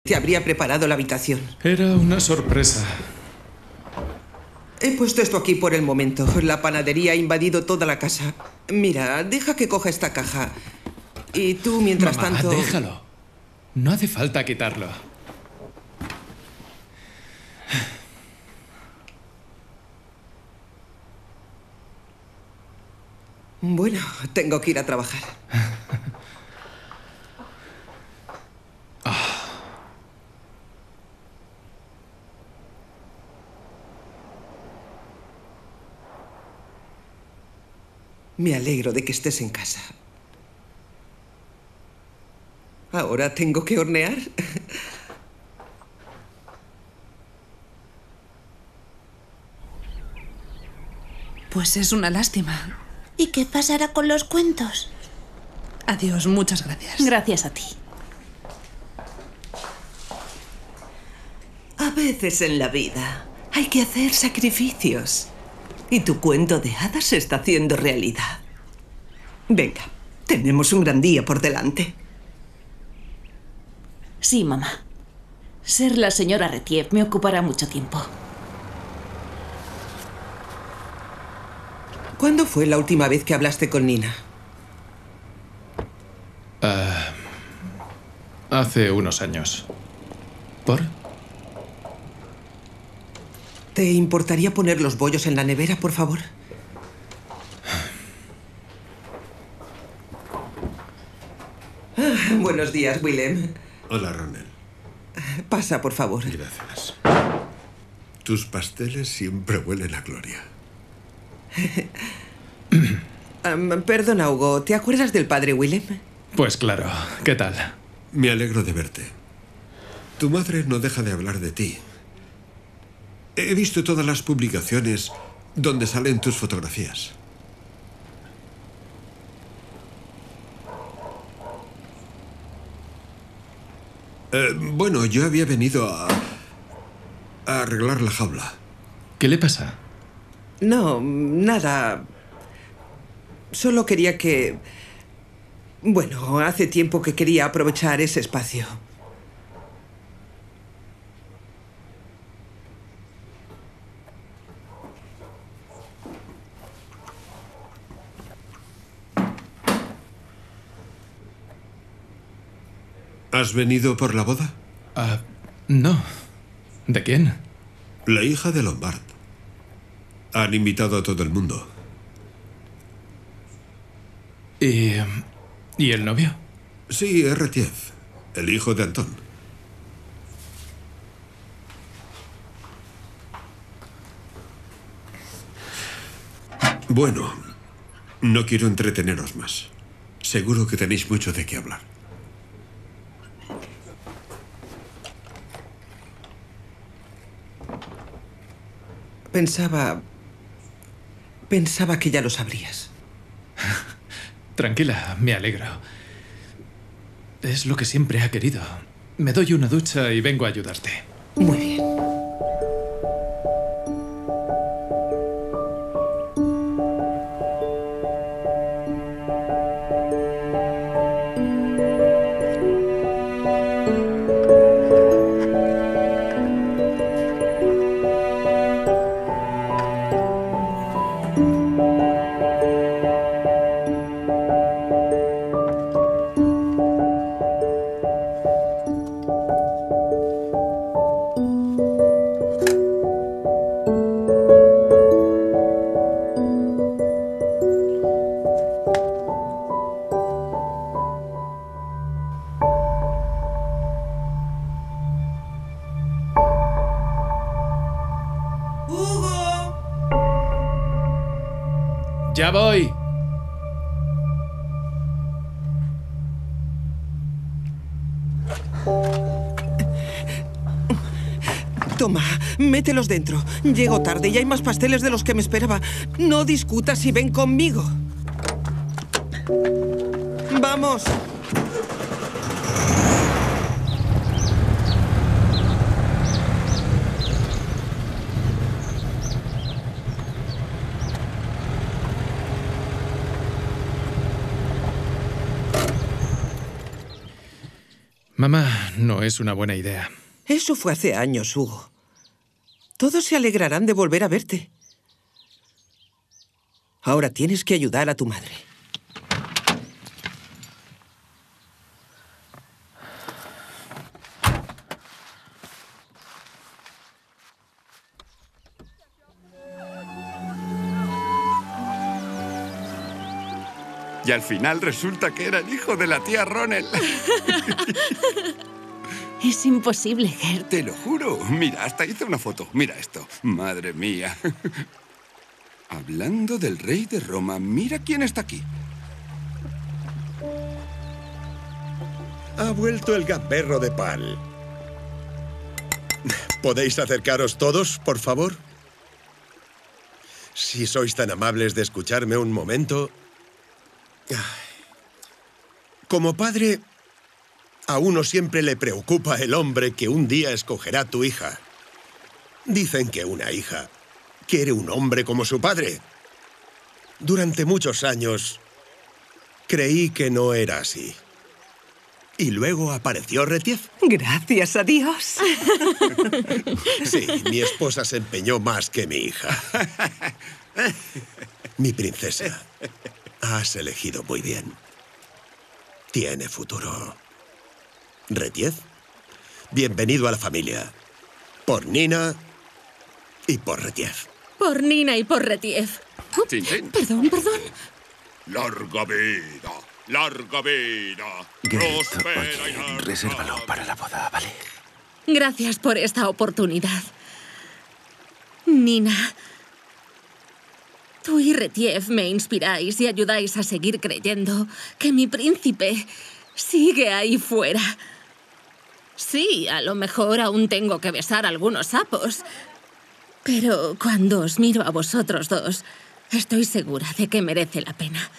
Te habría preparado la habitación. Era una sorpresa. He puesto esto aquí por el momento. La panadería ha invadido toda la casa. Mira, deja que coja esta caja. Y tú, mientras Mamá, tanto... déjalo. No hace falta quitarlo. Bueno, tengo que ir a trabajar. Me alegro de que estés en casa. ¿Ahora tengo que hornear? Pues es una lástima. ¿Y qué pasará con los cuentos? Adiós, muchas gracias. Gracias a ti. A veces en la vida hay que hacer sacrificios. Y tu cuento de hadas se está haciendo realidad. Venga, tenemos un gran día por delante. Sí, mamá. Ser la señora Retief me ocupará mucho tiempo. ¿Cuándo fue la última vez que hablaste con Nina? Hace unos años. ¿Por? ¿Te importaría poner los bollos en la nevera, por favor? Buenos días, Willem. Hola, Ronald. Pasa, por favor. Gracias. Tus pasteles siempre huelen a gloria. Perdona, Hugo, ¿te acuerdas del padre Willem? Pues claro. ¿Qué tal? Me alegro de verte. Tu madre no deja de hablar de ti. He visto todas las publicaciones donde salen tus fotografías. Bueno, yo había venido a arreglar la jaula. ¿Qué le pasa? No, nada. Solo quería que... Bueno, hace tiempo que quería aprovechar ese espacio. ¿Has venido por la boda? No. ¿De quién? La hija de Lombard. Han invitado a todo el mundo. ¿Y el novio? Sí, es Retief, el hijo de Antón. Bueno, no quiero entreteneros más. Seguro que tenéis mucho de qué hablar. Pensaba que ya lo sabrías. Tranquila, me alegro. Es lo que siempre ha querido. Me doy una ducha y vengo a ayudarte. Muy bien. ¡Ya voy! Toma, mételos dentro. Llego tarde y hay más pasteles de los que me esperaba. No discutas y ven conmigo. ¡Vamos! Mamá, no es una buena idea. Eso fue hace años, Hugo. Todos se alegrarán de volver a verte. Ahora tienes que ayudar a tu madre. Y al final resulta que era el hijo de la tía Ronel. Es imposible, Gert. Te lo juro. Mira, hasta hice una foto. Mira esto. Madre mía. Hablando del rey de Roma, mira quién está aquí. Ha vuelto el gamberro de Pal. ¿Podéis acercaros todos, por favor? Si sois tan amables de escucharme un momento. Como padre, a uno siempre le preocupa el hombre que un día escogerá tu hija. Dicen que una hija quiere un hombre como su padre. Durante muchos años creí que no era así. Y luego apareció Retief. Gracias a Dios. Sí, mi esposa se empeñó más que mi hija. Mi princesa, has elegido muy bien. Tiene futuro. Retief, bienvenido a la familia. Por Nina y por Retief. Por Nina y por Retief. Chin, chin. Perdón. ¡Larga vida! ¡Larga vida! ¡Prospera y larga! Resérvalo para la boda, ¿vale? Gracias por esta oportunidad. Nina, tú y Retief me inspiráis y ayudáis a seguir creyendo que mi príncipe sigue ahí fuera. Sí, a lo mejor aún tengo que besar algunos sapos, pero cuando os miro a vosotros dos, estoy segura de que merece la pena.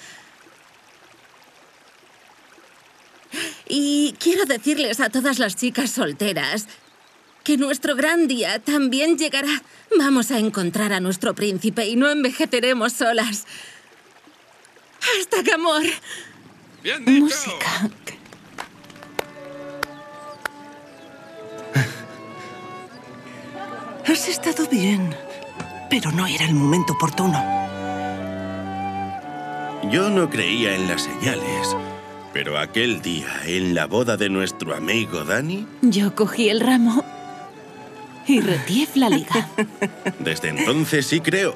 Y quiero decirles a todas las chicas solteras que nuestro gran día también llegará. Vamos a encontrar a nuestro príncipe y no envejeceremos solas. ¡Hasta que amor! ¡Bien dicho! Música. Has estado bien, pero no era el momento oportuno. Yo no creía en las señales, pero aquel día, en la boda de nuestro amigo Dani... Yo cogí el ramo y Retief la liga. Desde entonces sí creo.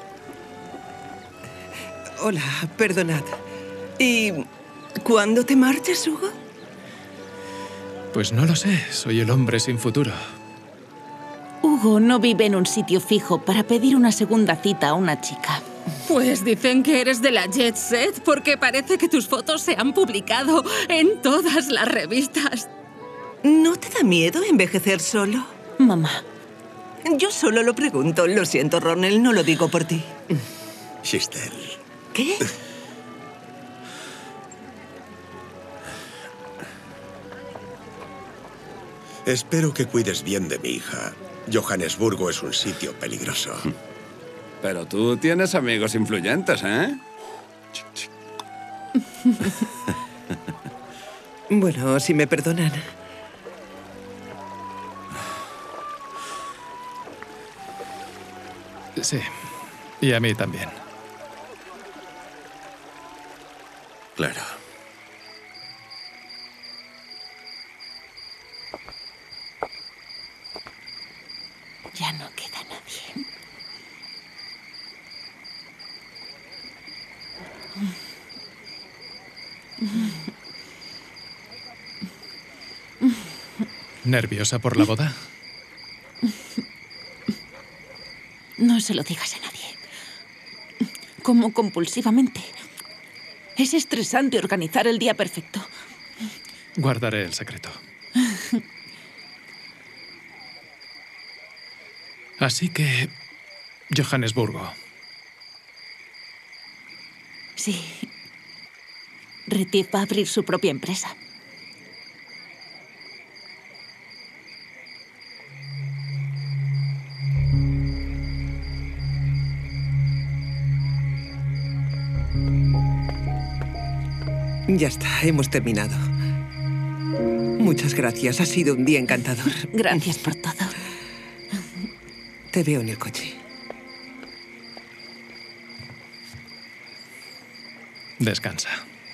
Hola, perdonad. ¿Y cuándo te marchas, Hugo? Pues no lo sé, soy el hombre sin futuro. Hugo no vive en un sitio fijo para pedir una segunda cita a una chica. Pues dicen que eres de la Jet Set porque parece que tus fotos se han publicado en todas las revistas. ¿No te da miedo envejecer solo? Mamá. Yo solo lo pregunto. Lo siento, Ronel, no lo digo por ti. Chistel. ¿Qué? Espero que cuides bien de mi hija. Johannesburgo es un sitio peligroso. Pero tú tienes amigos influyentes, ¿eh? Bueno, si me perdonan. Sí, y a mí también. Claro. Ya no queda nadie. ¿Nerviosa por la boda? No se lo digas a nadie. Como compulsivamente. Es estresante organizar el día perfecto. Guardaré el secreto. Así que... Johannesburgo. Sí. Retief va a abrir su propia empresa. Ya está, hemos terminado. Muchas gracias. Ha sido un día encantador. Gracias por todo. Te veo en el coche. Descansa.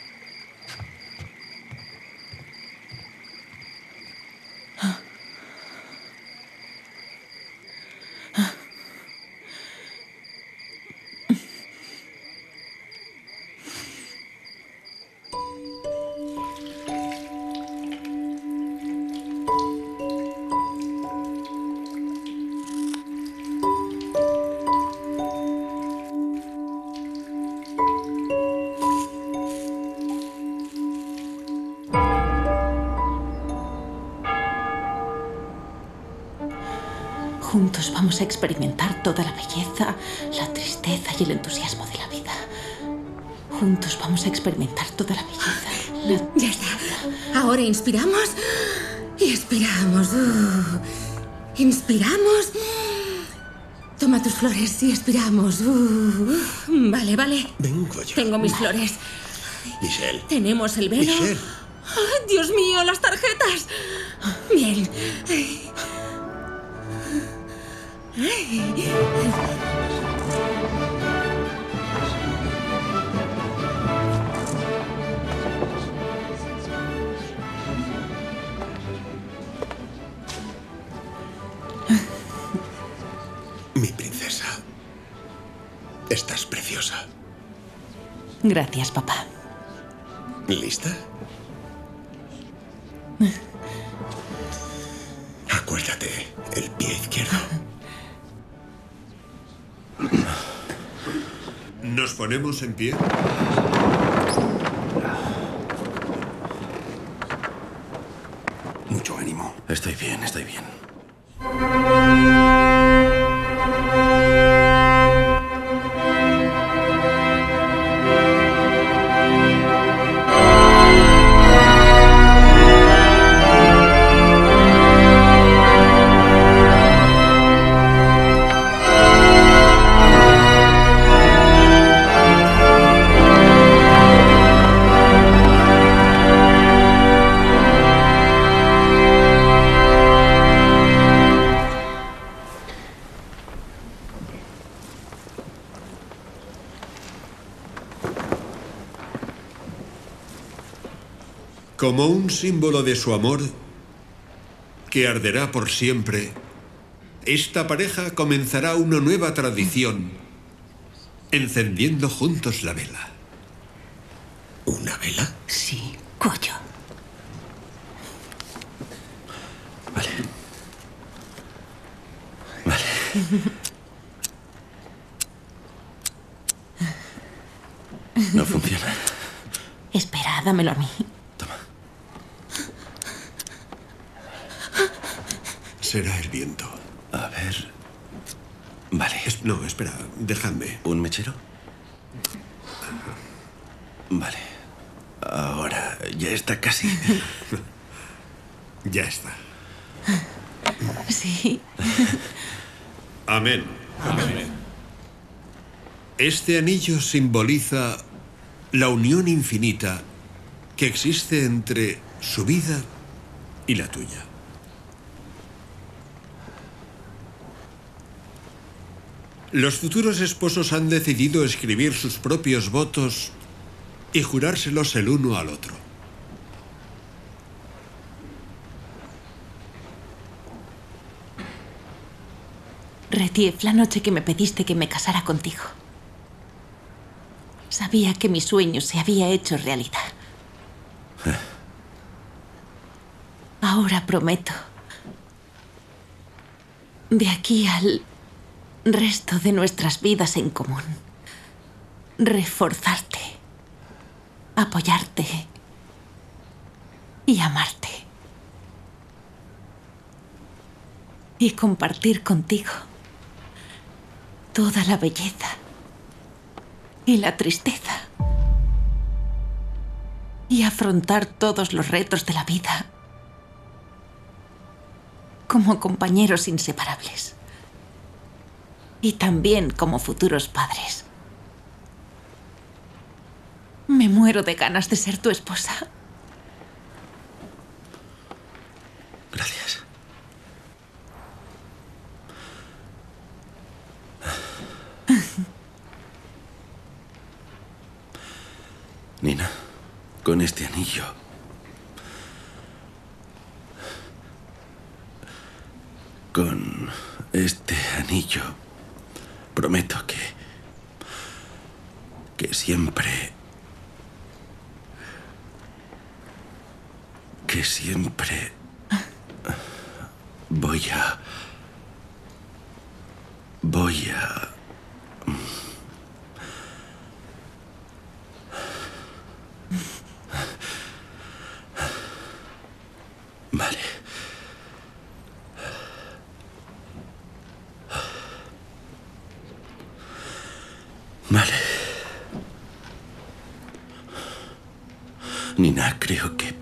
Juntos vamos a experimentar toda la belleza, la tristeza y el entusiasmo de la vida. Juntos vamos a experimentar toda la belleza. Ya está. Ahora inspiramos y expiramos. Inspiramos. Toma tus flores y expiramos. Vale, vale. Vengo yo. Tengo mis flores. Michelle. Tenemos el velo. Michelle. ¡Ay, Dios mío, las tarjetas! Bien. Mi princesa. Estás preciosa. Gracias, papá. ¿Lista? Acuérdate, el pie izquierdo. ¿Nos ponemos en pie? Mucho ánimo. Estoy bien, estoy bien. Como un símbolo de su amor, que arderá por siempre, esta pareja comenzará una nueva tradición, encendiendo juntos la vela. ¿Una vela? Sí, Goyo. Vale. Vale. No funciona. Espera, dámelo a mí. Será el viento. A ver. Vale. No, espera, dejadme. ¿Un mechero? Vale. Ahora ya está casi. Ya está. Sí. Amén. Amén. Este anillo simboliza la unión infinita que existe entre su vida y la tuya. Los futuros esposos han decidido escribir sus propios votos y jurárselos el uno al otro. Retief, la noche que me pediste que me casara contigo. Sabía que mi sueño se había hecho realidad. Ahora prometo, de aquí al resto de nuestras vidas en común, reforzarte, apoyarte y amarte. Y compartir contigo toda la belleza y la tristeza. Y afrontar todos los retos de la vida como compañeros inseparables. Y también como futuros padres. Me muero de ganas de ser tu esposa. con este anillo. Con este anillo prometo que siempre voy a Vale. Vale. Nina, creo que...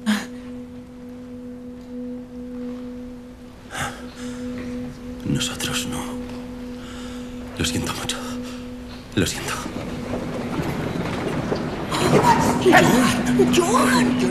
Nosotros no... Lo siento mucho. Lo siento. ¡Johan!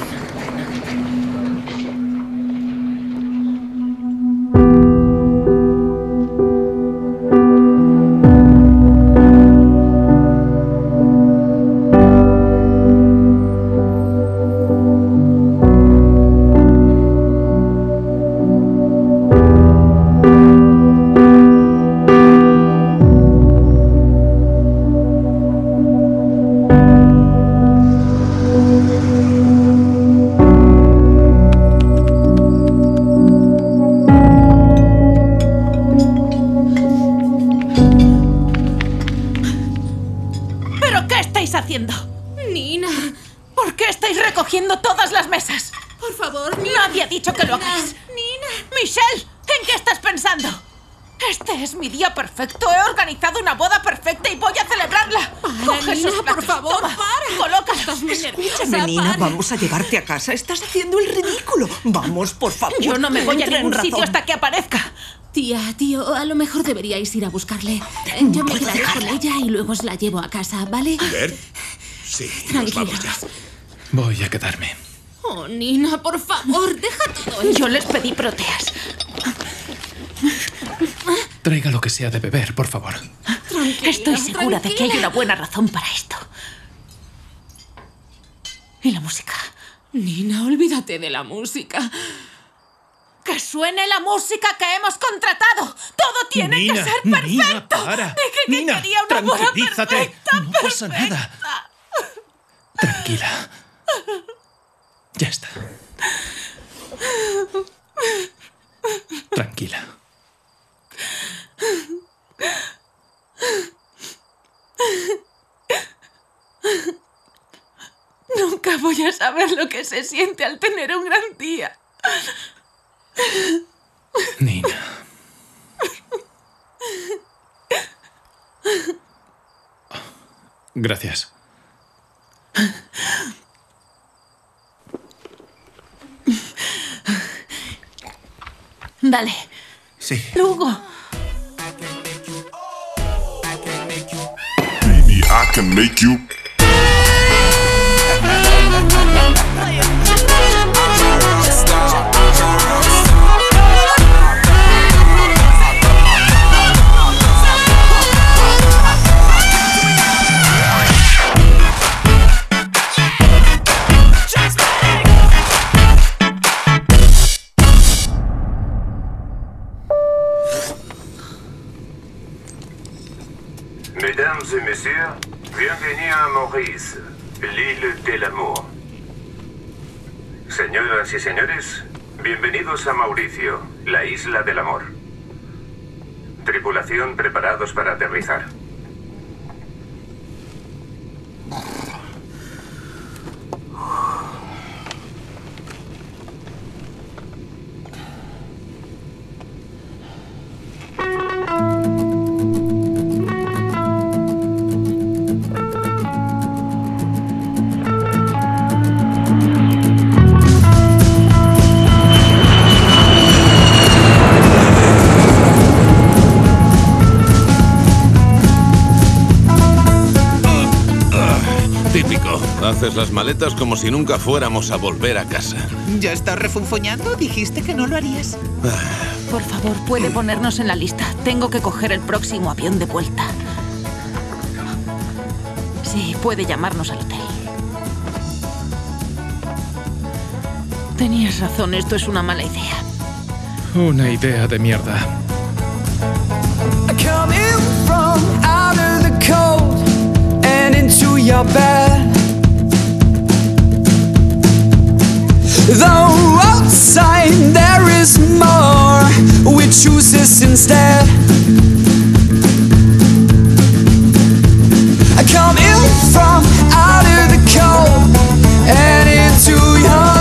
haciendo? Nina. ¿Por qué estáis recogiendo todas las mesas? Por favor, Nina. Nadie ha dicho que lo hagáis. Nina. Michelle, ¿en qué estás pensando? Este es mi día perfecto. He organizado una boda perfecta y voy a celebrarla. Coge Nina, esos platos. por favor, Toma, para. colócalos. Escúchame, Nina, vamos a llevarte a casa. Estás haciendo el ridículo. Vamos, por favor. Yo no me voy a entra en ningún sitio razón. hasta que aparezca. Tía, tío, a lo mejor deberíais ir a buscarle. Yo me quedaré con ella y luego os la llevo a casa, ¿vale? ¿Bert? Sí, nos vamos ya. Voy a quedarme. Oh, Nina, por favor, deja todo eso. Yo les pedí proteas. Traiga lo que sea de beber, por favor. Tranquila, Estoy segura de que hay una buena razón para esto. ¿Y la música? Nina, olvídate de la música. ¡Que suene la música que hemos contratado! ¡Todo tiene que ser perfecto! Nina, para. Dije que Nina, quería una boda tranquilízate. perfecta, No pasa nada. Tranquila. Ya está. Tranquila. Nunca voy a saber lo que se siente al tener un gran día. Nina. Gracias. Dale. Sí. Luego. Baby, I can make you. Mesdames et messieurs, bienvenue à Maurice, l'île del amor. Señoras y señores, bienvenidos a Mauricio, la isla del amor. Tripulación, preparados para aterrizar. Típico. Haces las maletas como si nunca fuéramos a volver a casa. ¿Ya estás refunfuñando? Dijiste que no lo harías. Por favor, ¿puede ponernos en la lista? Tengo que coger el próximo avión de vuelta. Sí, puede llamarnos al hotel. Tenías razón, esto es una mala idea. Una idea de mierda. Coming from out of the cold and into your bed. Though outside there is more, we choose this instead. Coming from out of the cold and into your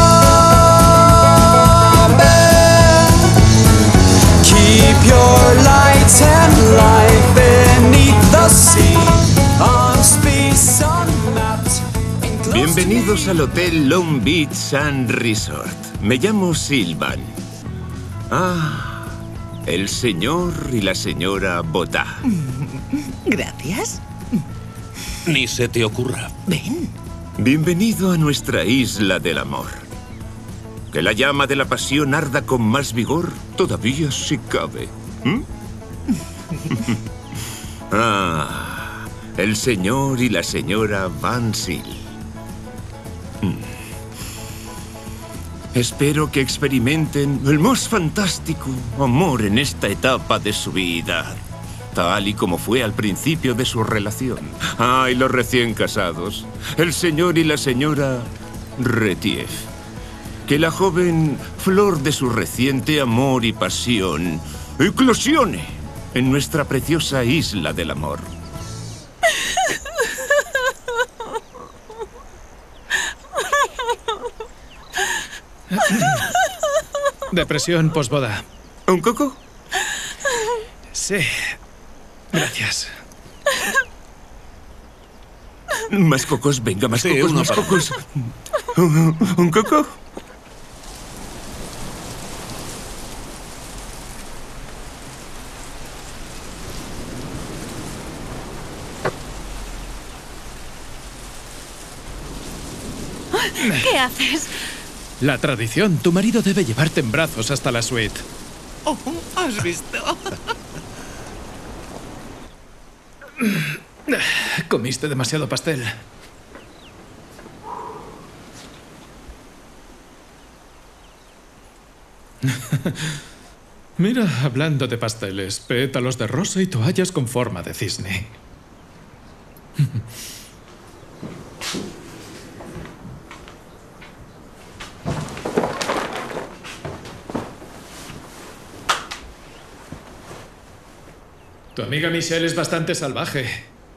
bed. Keep your light and life beneath the sea. On space unmapped. Bienvenidos al Hotel Long Beach Sun Resort. Me llamo Sylvan. Ah, el señor y la señora Botá. Gracias. Ni se te ocurra. Ven. Bienvenido a nuestra isla del amor. Que la llama de la pasión arda con más vigor, todavía si cabe. Ah, el señor y la señora Van Zyl. Espero que experimenten el más fantástico amor en esta etapa de su vida, tal y como fue al principio de su relación. Ah, y los recién casados, el señor y la señora Retief. Que la joven flor de su reciente amor y pasión eclosione en nuestra preciosa isla del amor. Depresión posboda. ¿Un coco? Sí. Gracias. Más cocos, venga, más Sí, cocos, uno más para cocos. ¿Un coco? ¿Qué haces? La tradición. Tu marido debe llevarte en brazos hasta la suite. Oh, ¿has visto? Comiste demasiado pastel. Mira, hablando de pasteles, pétalos de rosa y toallas con forma de cisne. Tu amiga Michelle es bastante salvaje.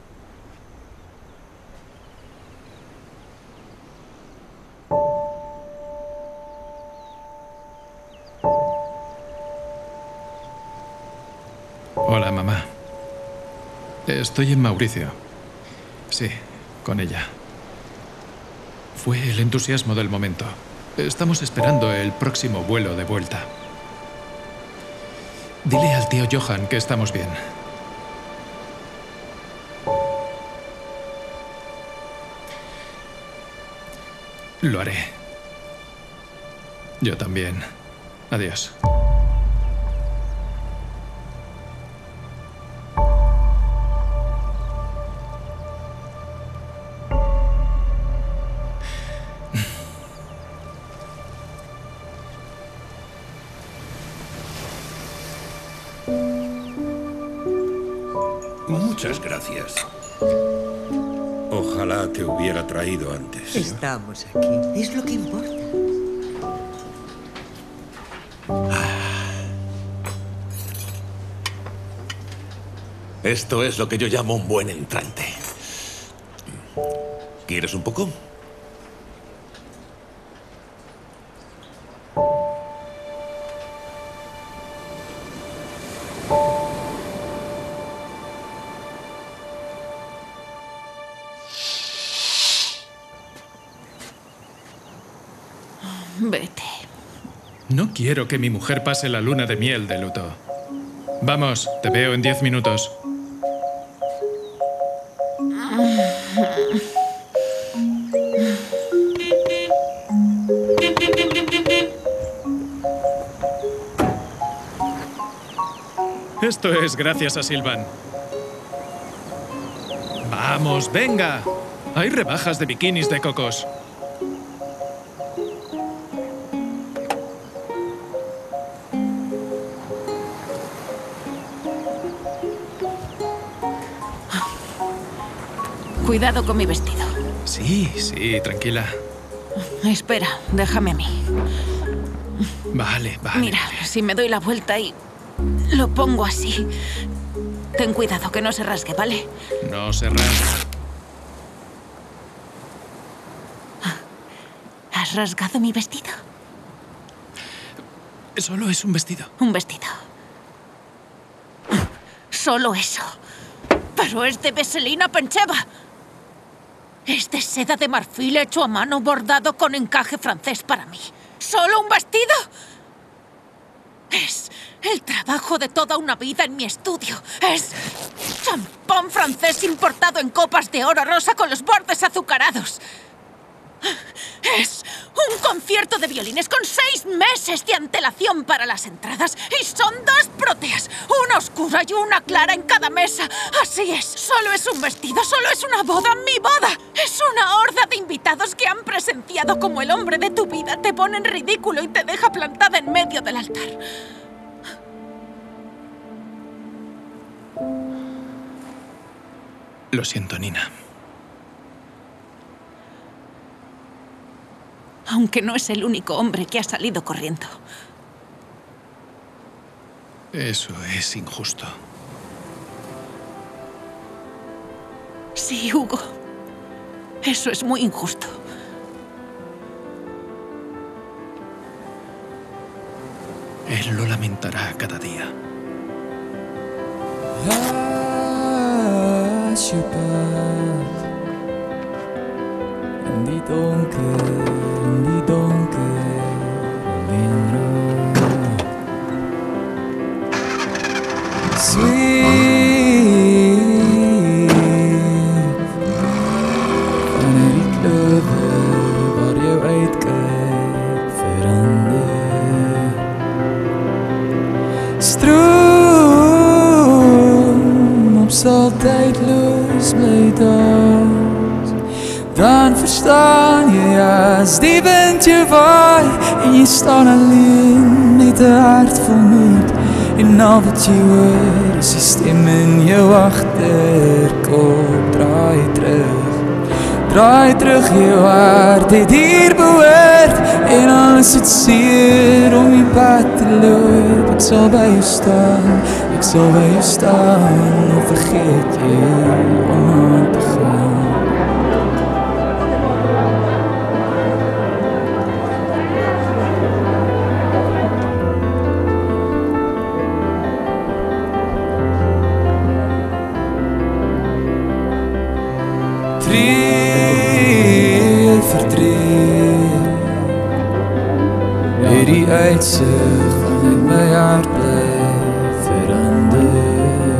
Hola, mamá. Estoy en Mauricio. Sí, con ella. Fue el entusiasmo del momento. Estamos esperando el próximo vuelo de vuelta. Dile al tío Johan que estamos bien. Lo haré. Yo también. Adiós. Muchas gracias. Ojalá te hubiera traído antes. Estamos aquí. Es lo que importa. Esto es lo que yo llamo un buen entrante. ¿Quieres un poco? Vete. No quiero que mi mujer pase la luna de miel de luto. Vamos, te veo en 10 minutos. Esto es gracias a Sylvan. Vamos, venga. Hay rebajas de bikinis de cocos. Cuidado con mi vestido. Sí, sí, tranquila. Espera, déjame a mí. Vale, vale. Mira, si me doy la vuelta y lo pongo así. Ten cuidado, que no se rasgue, ¿vale? No se rasgue. ¿Has rasgado mi vestido? Solo es un vestido. Un vestido. Solo eso. Pero es de Veselina Pencheva. Es de seda de marfil hecho a mano, bordado con encaje francés para mí. ¿Solo un vestido? Es el trabajo de toda una vida en mi estudio. Es champán francés importado en copas de oro rosa con los bordes azucarados. Es un concierto de violines con 6 meses de antelación para las entradas. Y son 2 proteas, una oscura y una clara en cada mesa. Así es, solo es un vestido, solo es una boda, mi boda. Es una horda de invitados que han presenciado como el hombre de tu vida te pone en ridículo y te deja plantada en medio del altar. Lo siento, Nina. Aunque no es el único hombre que ha salido corriendo. Eso es injusto. Sí, Hugo. Eso es muy injusto. Él lo lamentará cada día. In die donker windroom. Zweef vanuit die kleuren waar jou uitkijkt verander. Stroom op zal tijdloos blijft uit. Dan verstaan je als die wind je waait en je staat alleen met de hart vol moed. En al wat je hoort is die stem in je achterkop. Draai terug je hart dit hier behoort. En alles het zeer om je pad te lopen. Ik zal bij je staan, ik zal bij je staan. Of vergeet je om aan te gaan. Die uitzicht vanuit mijn hart blijft veranderen.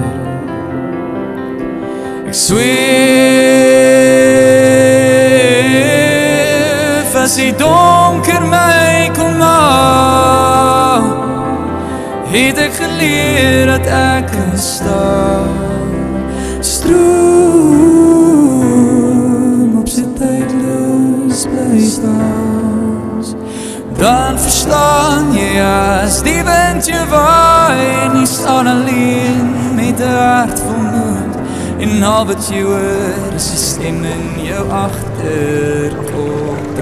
Ik zweef als die donker mij kon maken. Heeft ik geleerd dat ik kan staan. Stroom op zijn tijdloos blijft staan. Dan verstaan je als die wind je waait. En je staat alleen met de hart vol moed. En al wat je hoort is je stem in je achterkop.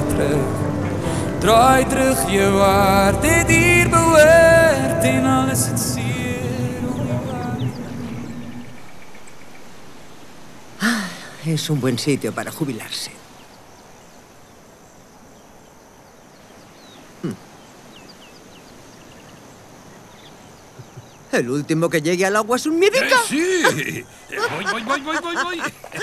Draai terug je waar dit hier behoort. En alles het zeer om je waard. Es un buen sitio para jubilarse. El último que llegue al agua es un miedica. ¡Sí! Voy.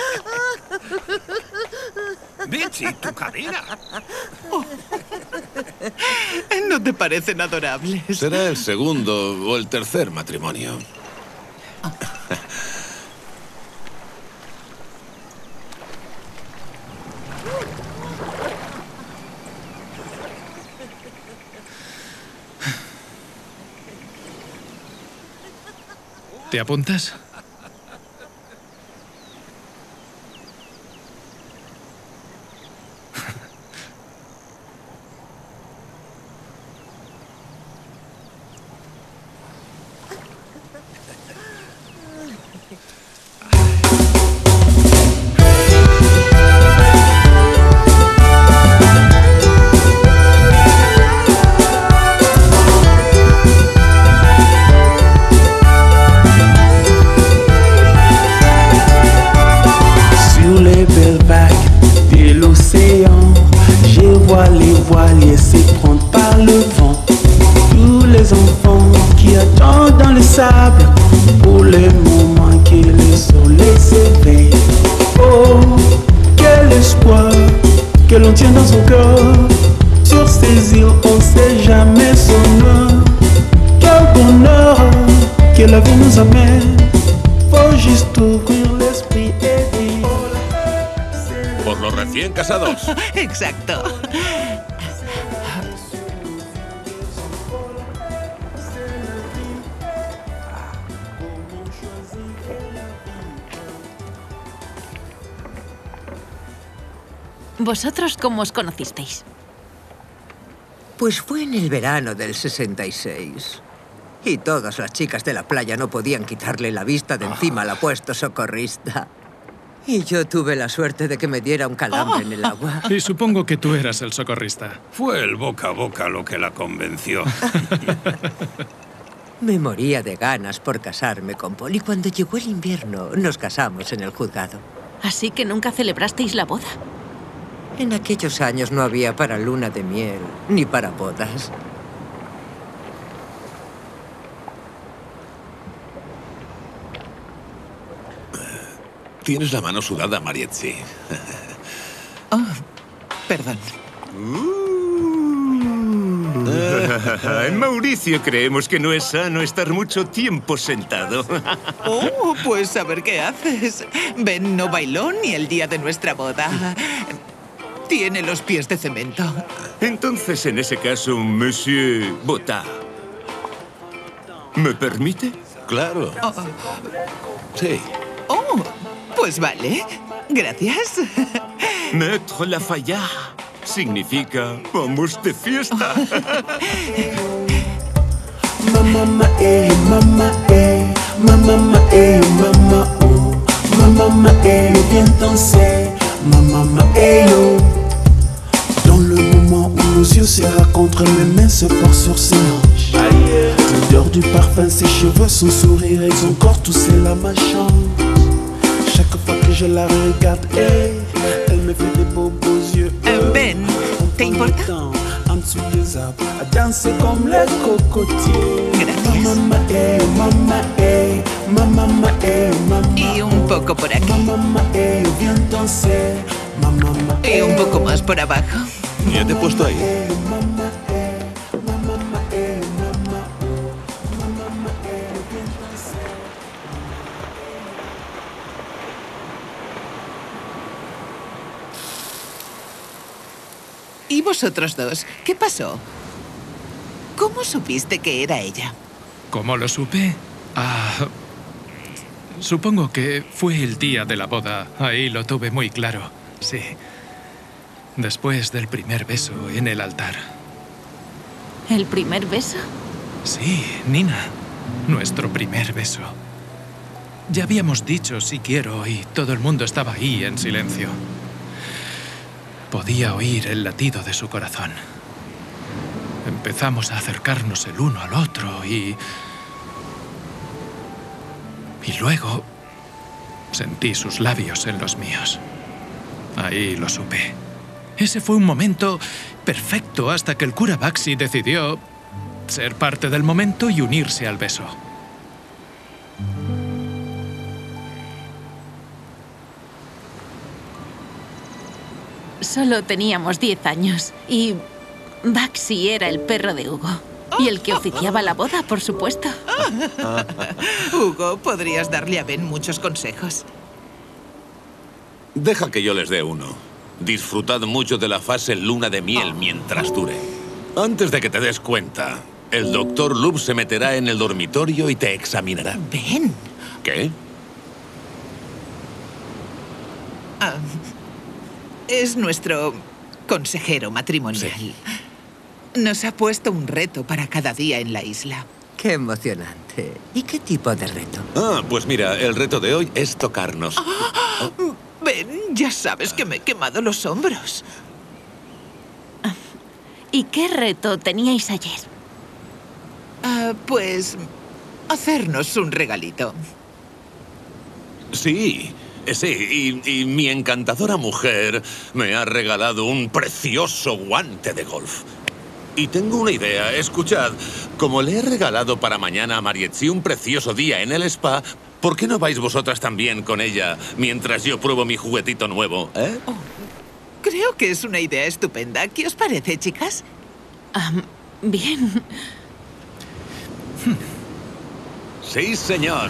Betsy, tu cadera. Oh. ¿No te parecen adorables? Será el segundo o el tercer matrimonio. ¿Te apuntas? Marchons dans le sable pour le moment que le soleil s'éveille. Oh, quel espoir que l'on tient dans son cœur. Sur ces îles, on sait jamais son heure. Quel bonheur que la vie nous amène. Faut juste ouvrir l'esprit et dire. Por los recién casados. Exacto. ¿Vosotros cómo os conocisteis? Pues fue en el verano del 66. Y todas las chicas de la playa no podían quitarle la vista de encima al apuesto socorrista. Y yo tuve la suerte de que me diera un calambre en el agua. Y supongo que tú eras el socorrista. Fue el boca a boca lo que la convenció. Me moría de ganas por casarme con Paul y cuando llegó el invierno nos casamos en el juzgado. Así que nunca celebrasteis la boda. En aquellos años no había para luna de miel ni para bodas. Tienes la mano sudada, Marietzi. Oh, perdón. En Mauricio creemos que no es sano estar mucho tiempo sentado. Oh, pues a ver qué haces. Ben no bailó ni el día de nuestra boda. Tiene los pies de cemento. Entonces, en ese caso, Monsieur Bottard, ¿me permite? Claro. Oh. Sí. Oh, pues vale. Gracias. Maître Lafayette significa vamos de fiesta. Mama, mama, mama, mama, oh. Mama, viens danser. Mama, oh. Dans le moment où nos yeux se rencontrent, mes mains se portent sur ses hanches. L'odeur du parfum, ses cheveux, son sourire et son corps, tout cela m'enchante. Chaque fois que je la regarde, elle me fait des beaux yeux. Ben, ¿te importa? En dessous des arbres, à danser comme les cocotiers. Gracias. Mama, mama, mama, mama. Y un poco por aquí. Mama, viens danser. Mama, y un poco más por abajo. Ya te he puesto ahí. ¿Y vosotros dos? ¿Qué pasó? ¿Cómo supiste que era ella? ¿Cómo lo supe? Supongo que fue el día de la boda. Ahí lo tuve muy claro, sí. Después del primer beso en el altar. ¿El primer beso? Sí, Nina. Nuestro primer beso. Ya habíamos dicho sí quiero y todo el mundo estaba ahí en silencio. Podía oír el latido de su corazón. Empezamos a acercarnos el uno al otro y luego sentí sus labios en los míos. Ahí lo supe. Ese fue un momento perfecto hasta que el cura Baxi decidió ser parte del momento y unirse al beso. Solo teníamos 10 años y Baxi era el perro de Hugo. Y el que oficiaba la boda, por supuesto. Hugo, podrías darle a Ben muchos consejos. Deja que yo les dé uno. Disfrutad mucho de la fase luna de miel mientras dure. Antes de que te des cuenta, el doctor Loeb se meterá en el dormitorio y te examinará. Ben. ¿Qué? Es nuestro consejero matrimonial. Sí. Nos ha puesto un reto para cada día en la isla. ¡Qué emocionante! ¿Y qué tipo de reto? Pues mira, el reto de hoy es tocarnos. Ben, ya sabes que me he quemado los hombros. ¿Y qué reto teníais ayer? Pues hacernos un regalito. Sí. Sí, y mi encantadora mujer me ha regalado un precioso guante de golf. Y tengo una idea, escuchad. Como le he regalado para mañana a Marietzi un precioso día en el spa, ¿por qué no vais vosotras también con ella mientras yo pruebo mi juguetito nuevo, eh? Oh, creo que es una idea estupenda. ¿Qué os parece, chicas? Bien. Sí, señor.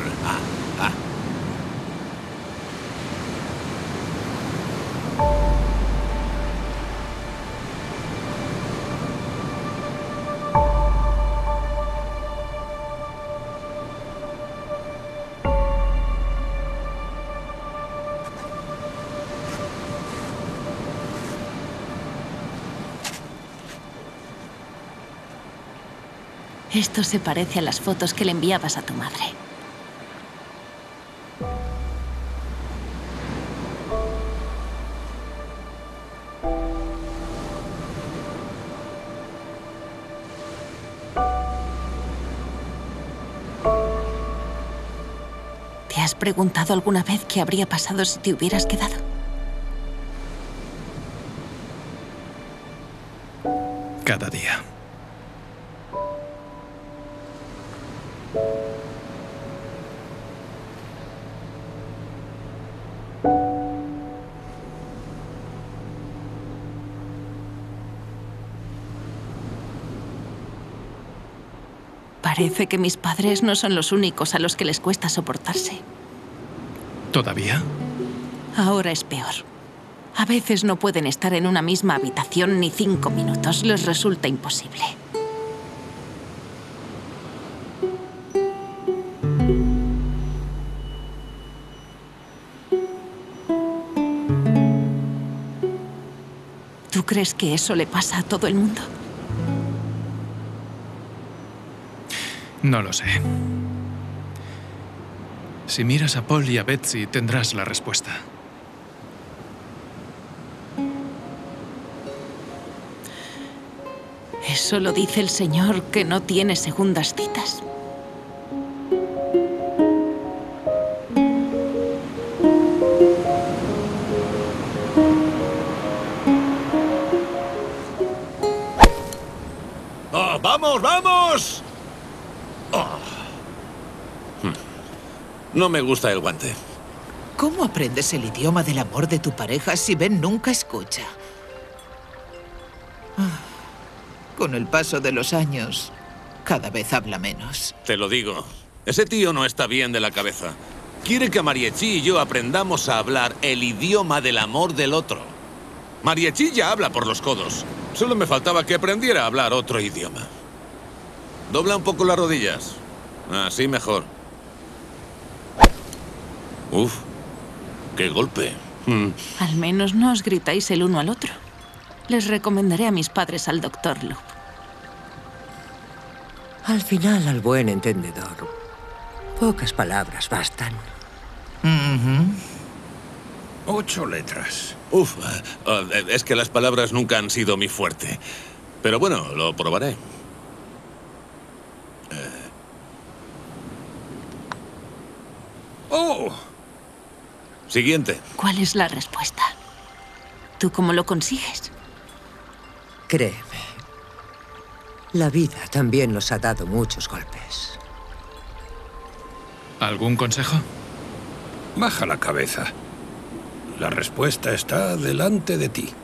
Esto se parece a las fotos que le enviabas a tu madre. ¿Te has preguntado alguna vez qué habría pasado si te hubieras quedado? Cada día. Parece que mis padres no son los únicos a los que les cuesta soportarse. ¿Todavía? Ahora es peor. A veces no pueden estar en una misma habitación ni 5 minutos. Les resulta imposible. ¿Tú crees que eso le pasa a todo el mundo? No lo sé. Si miras a Paul y a Betsy, tendrás la respuesta. Eso lo dice el Señor, que no tiene segundas citas. ¡Oh, vamos, vamos! Oh. No me gusta el guante. ¿Cómo aprendes el idioma del amor de tu pareja si Ben nunca escucha? Con el paso de los años, cada vez habla menos. Te lo digo. Ese tío no está bien de la cabeza. Quiere que Marietzi y yo aprendamos a hablar el idioma del amor del otro. Marietzi ya habla por los codos. Solo me faltaba que aprendiera a hablar otro idioma. Dobla un poco las rodillas. Así mejor. Uf, qué golpe. Al menos no os gritáis el uno al otro. Les recomendaré a mis padres al Dr. Loop. Al final, al buen entendedor, pocas palabras bastan. 8 letras. Uf, es que las palabras nunca han sido mi fuerte. Pero bueno, lo probaré. ¡Oh! Siguiente. ¿Cuál es la respuesta? ¿Tú cómo lo consigues? Créeme, la vida también nos ha dado muchos golpes. ¿Algún consejo? Baja la cabeza. La respuesta está delante de ti.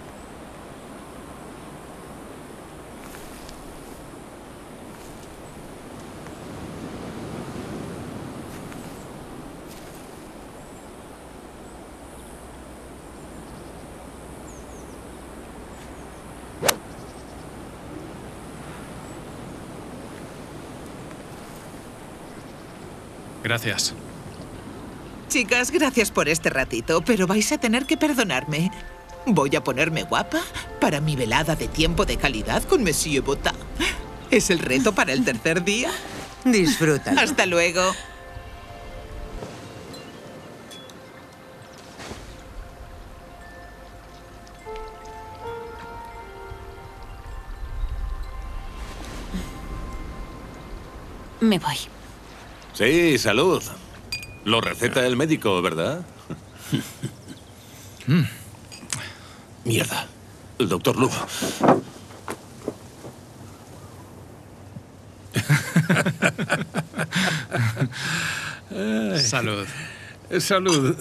Gracias. Chicas, gracias por este ratito, pero vais a tener que perdonarme. Voy a ponerme guapa para mi velada de tiempo de calidad con Monsieur Botin. ¿Es el reto para el tercer día? Disfrútalo. Hasta luego. Me voy. Sí, salud. Lo receta el médico, ¿verdad? Mierda. El Dr. Loop. Salud. Salud.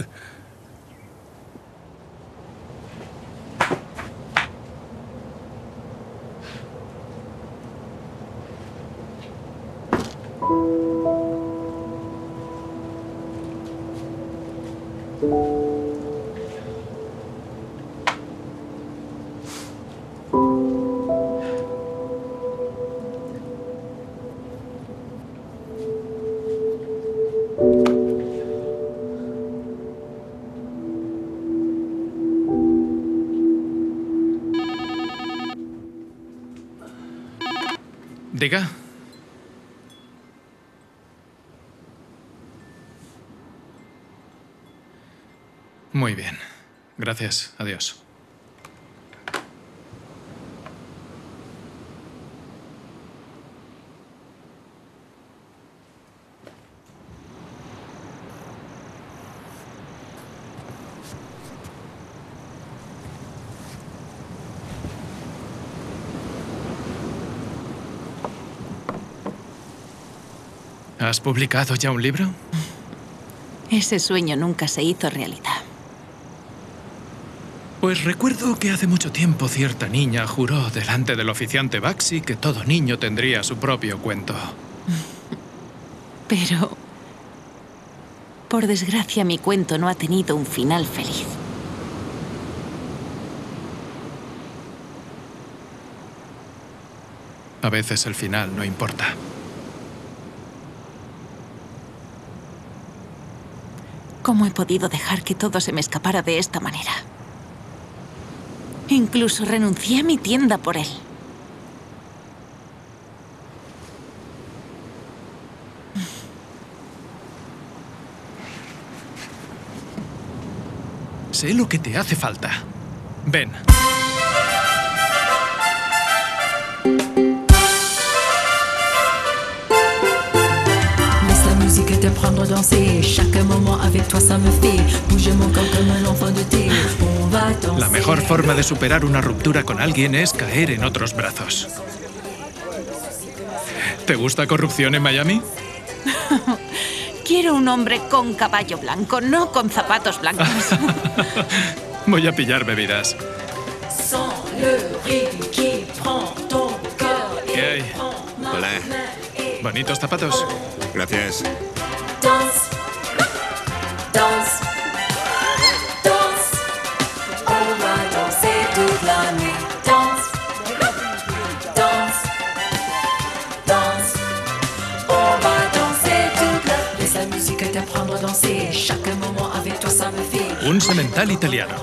Diga. Muy bien. Gracias. Adiós. ¿Has publicado ya un libro? Ese sueño nunca se hizo realidad. Pues recuerdo que hace mucho tiempo cierta niña juró delante del oficiante Baxi que todo niño tendría su propio cuento. Pero, por desgracia, mi cuento no ha tenido un final feliz. A veces el final no importa. ¿Cómo he podido dejar que todo se me escapara de esta manera? Incluso renuncié a mi tienda por él. Sé lo que te hace falta. Ven. Musique te prendre danser, chaque moment avec toi ça me fait bouger mon corps comme un enfant de thé. On va danser. La mejor forma de superar una ruptura con alguien es caer en otros brazos. ¿Te gusta Corrupción en Miami? Quiero un hombre con caballo blanco, no con zapatos blancos. Voy a pillar bebidas. ¿Qué hay? Hola. ¿Bonitos zapatos? Gracias. Danse, danse, danse. On va danser toute la nuit. Danse, danse, danse. On va danser toute la nuit. Laisse la musique t'apprendre à danser. Chaque moment avec toi ça me fait. Un semental italiano.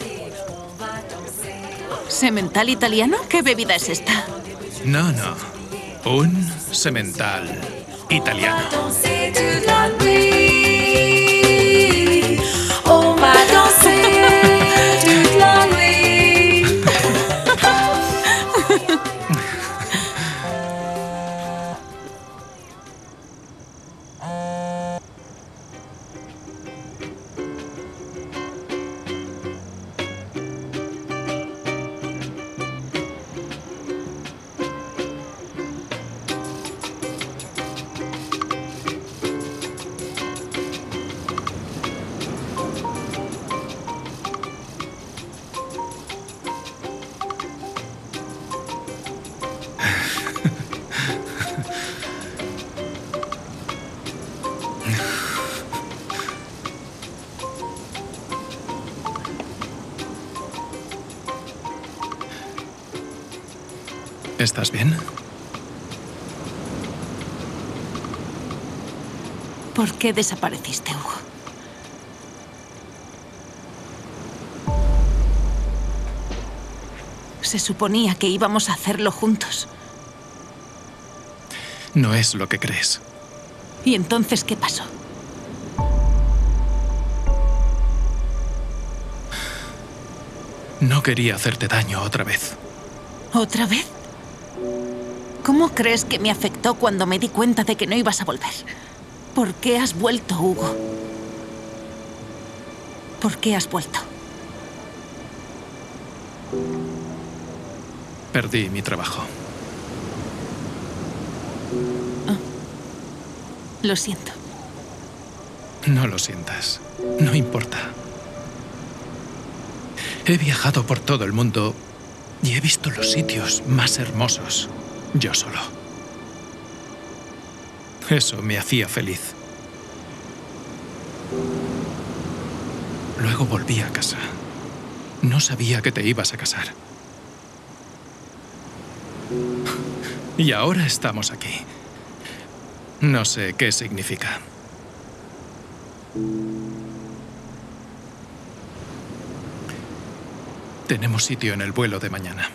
¿Semental italiano? ¿Qué bebida es esta? No, no. Un semental italiano. Danser toute la nuit. On va danser toute la nuit. ¿Estás bien? ¿Por qué desapareciste, Hugo? Se suponía que íbamos a hacerlo juntos. No es lo que crees. ¿Y entonces qué pasó? No quería hacerte daño otra vez. ¿Otra vez? ¿Cómo crees que me afectó cuando me di cuenta de que no ibas a volver? ¿Por qué has vuelto, Hugo? ¿Por qué has vuelto? Perdí mi trabajo. Lo siento. No lo sientas. No importa. He viajado por todo el mundo y he visto los sitios más hermosos, yo solo. Eso me hacía feliz. Luego volví a casa. No sabía que te ibas a casar. Y ahora estamos aquí. No sé qué significa. Tenemos sitio en el vuelo de mañana.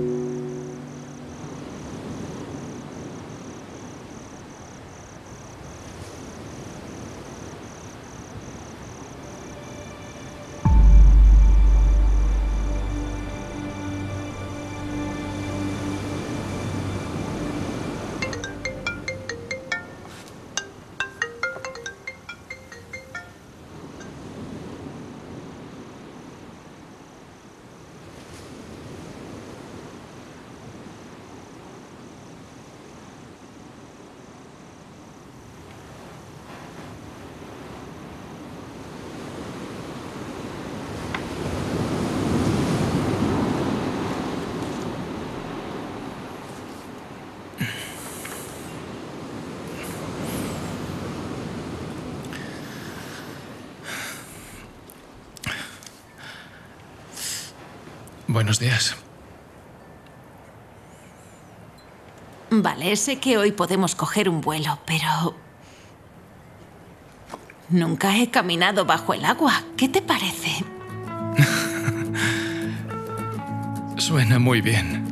Buenos días. Vale, sé que hoy podemos coger un vuelo, pero... nunca he caminado bajo el agua. ¿Qué te parece? Suena muy bien.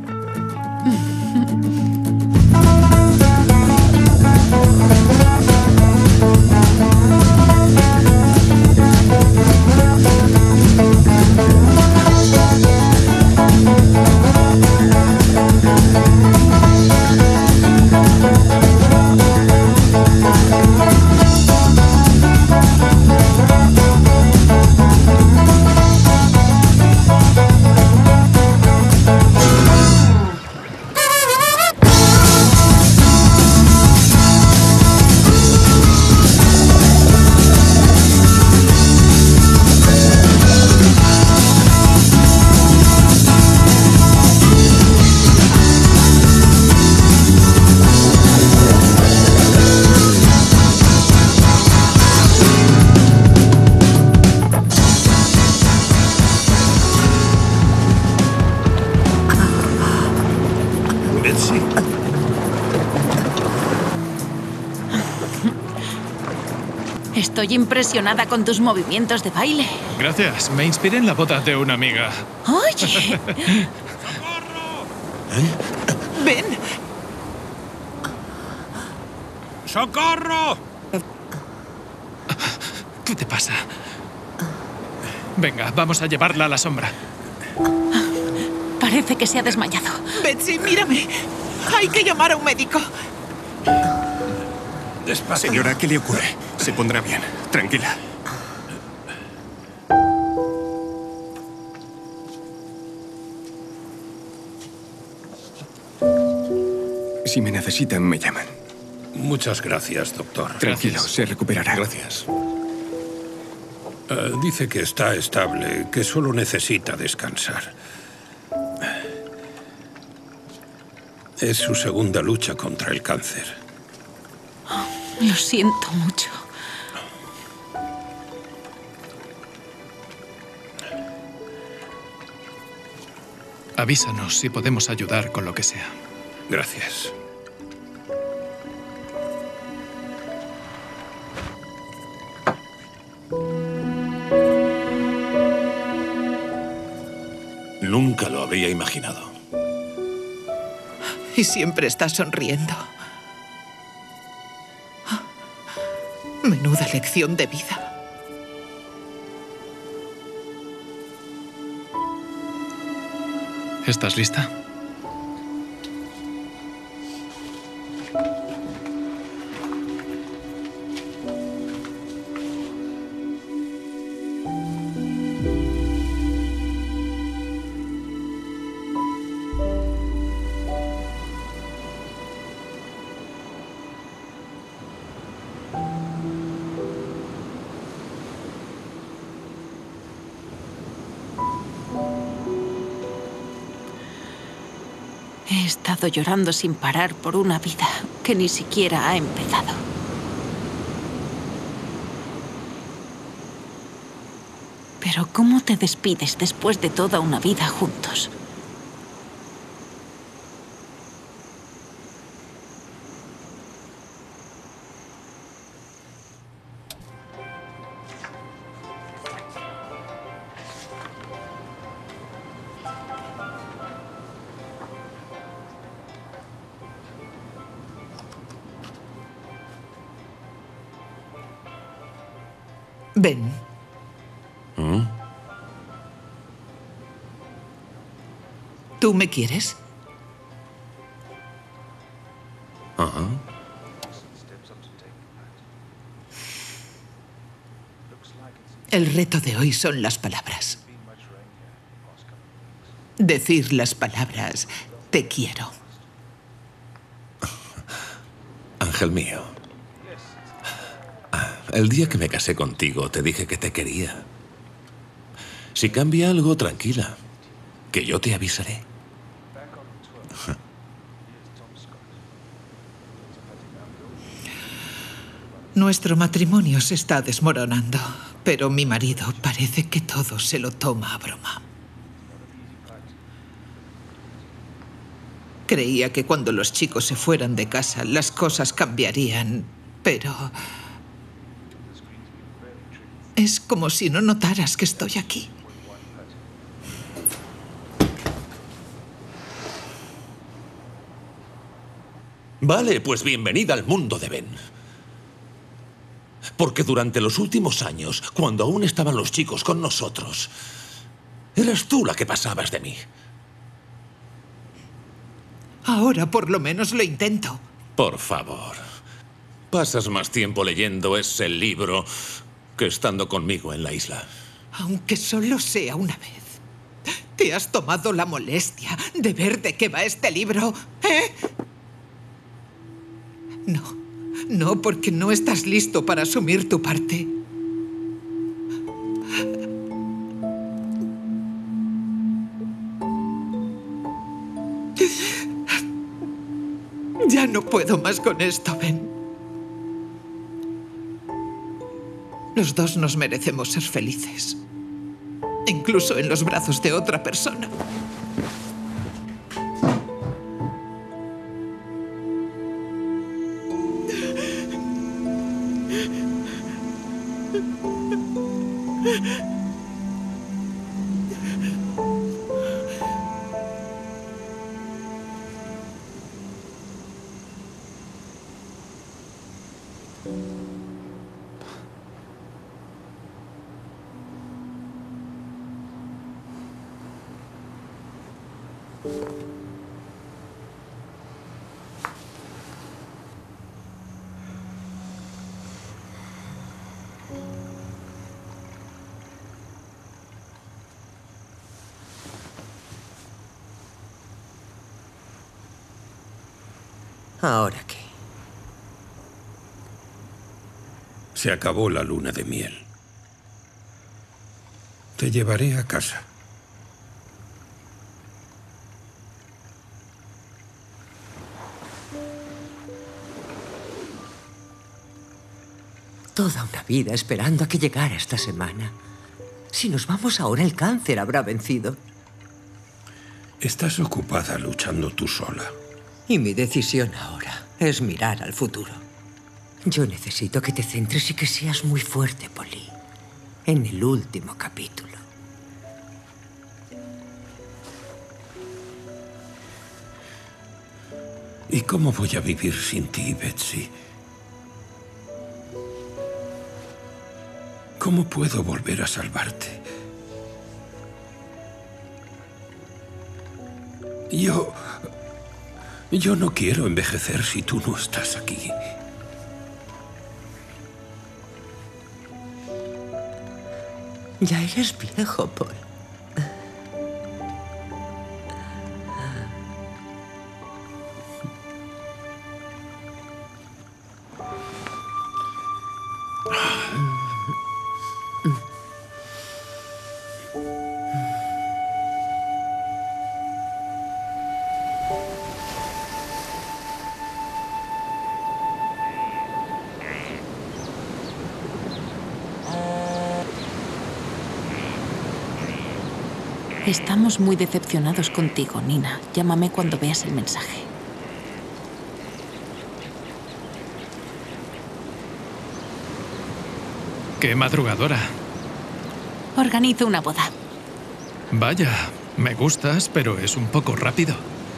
Estoy impresionada con tus movimientos de baile. Gracias. Me inspiré en la boda de una amiga. Oye. ¡Ven! ¡Socorro! ¿Qué te pasa? Venga, vamos a llevarla a la sombra. Parece que se ha desmayado. Betsy, mírame. Hay que llamar a un médico. Despacio. Señora, ¿qué le ocurre? Se pondrá bien. Tranquila. Si me necesitan, me llaman. Muchas gracias, doctor. Tranquilo, se recuperará. Gracias. Dice que está estable, que solo necesita descansar. Es su segunda lucha contra el cáncer. Lo siento mucho. Avísanos si podemos ayudar con lo que sea. Gracias. Nunca lo habría imaginado. Y siempre estás sonriendo. Menuda lección de vida. ¿Estás lista? He estado llorando sin parar por una vida que ni siquiera ha empezado. Pero ¿cómo te despides después de toda una vida juntos? Ven. ¿Tú me quieres? Ajá. El reto de hoy son las palabras. Decir las palabras, te quiero. Ángel mío. El día que me casé contigo te dije que te quería. Si cambia algo, tranquila, que yo te avisaré. Nuestro matrimonio se está desmoronando, pero mi marido parece que todo se lo toma a broma. Creía que cuando los chicos se fueran de casa las cosas cambiarían, pero es como si no notaras que estoy aquí. Vale, pues bienvenida al mundo de Ben. Porque durante los últimos años, cuando aún estaban los chicos con nosotros, eras tú la que pasabas de mí. Ahora por lo menos lo intento. Por favor. Pasas más tiempo leyendo ese libro que estando conmigo en la isla. Aunque solo sea una vez. ¿Te has tomado la molestia de ver de qué va este libro? ¿Eh? No, porque no estás listo para asumir tu parte. Ya no puedo más con esto, Ben. Los dos nos merecemos ser felices. Incluso en los brazos de otra persona. ¿Ahora qué? Se acabó la luna de miel. Te llevaré a casa. Toda una vida esperando a que llegara esta semana. Si nos vamos ahora, el cáncer habrá vencido. Estás ocupada luchando tú sola. Y mi decisión ahora es mirar al futuro. Yo necesito que te centres y que seas muy fuerte, Polly. En el último capítulo. ¿Y cómo voy a vivir sin ti, Betsy? ¿Cómo puedo volver a salvarte? Yo no quiero envejecer si tú no estás aquí. Ya eres viejo, Paul. Estamos muy decepcionados contigo, Nina. Llámame cuando veas el mensaje. ¡Qué madrugadora! Organizo una boda. Vaya, me gustas, pero es un poco rápido.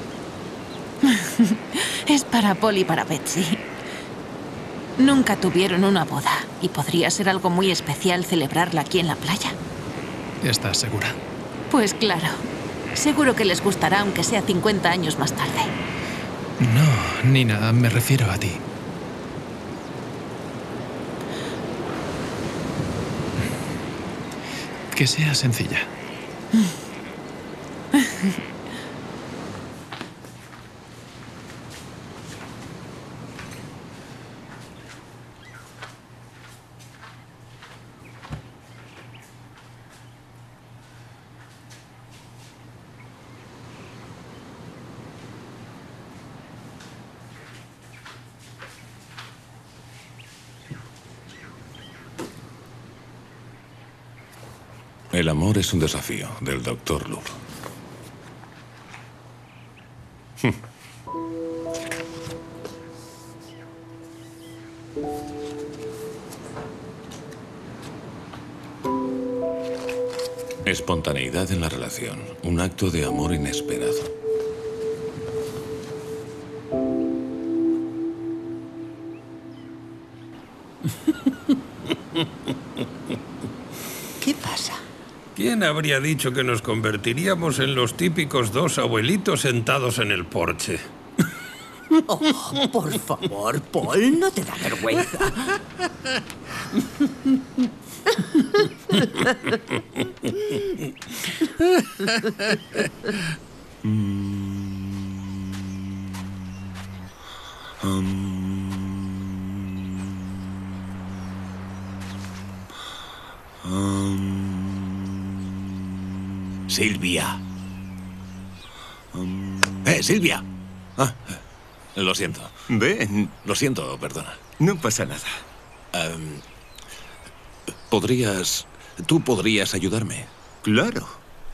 Es para Paul y para Betsy. Nunca tuvieron una boda y podría ser algo muy especial celebrarla aquí en la playa. ¿Estás segura? Pues claro. Seguro que les gustará aunque sea 50 años más tarde. No, Nina, me refiero a ti. Que sea sencilla. El amor es un desafío, del Dr. Loop. Espontaneidad en la relación, un acto de amor inesperado. ¿Qué pasa? ¿Quién habría dicho que nos convertiríamos en los típicos dos abuelitos sentados en el porche? Oh, por favor, Paul, ¿no te da vergüenza? Silvia. Silvia. Ah, lo siento. Ven. Lo siento, perdona. No pasa nada. ¿Tú podrías ayudarme? Claro.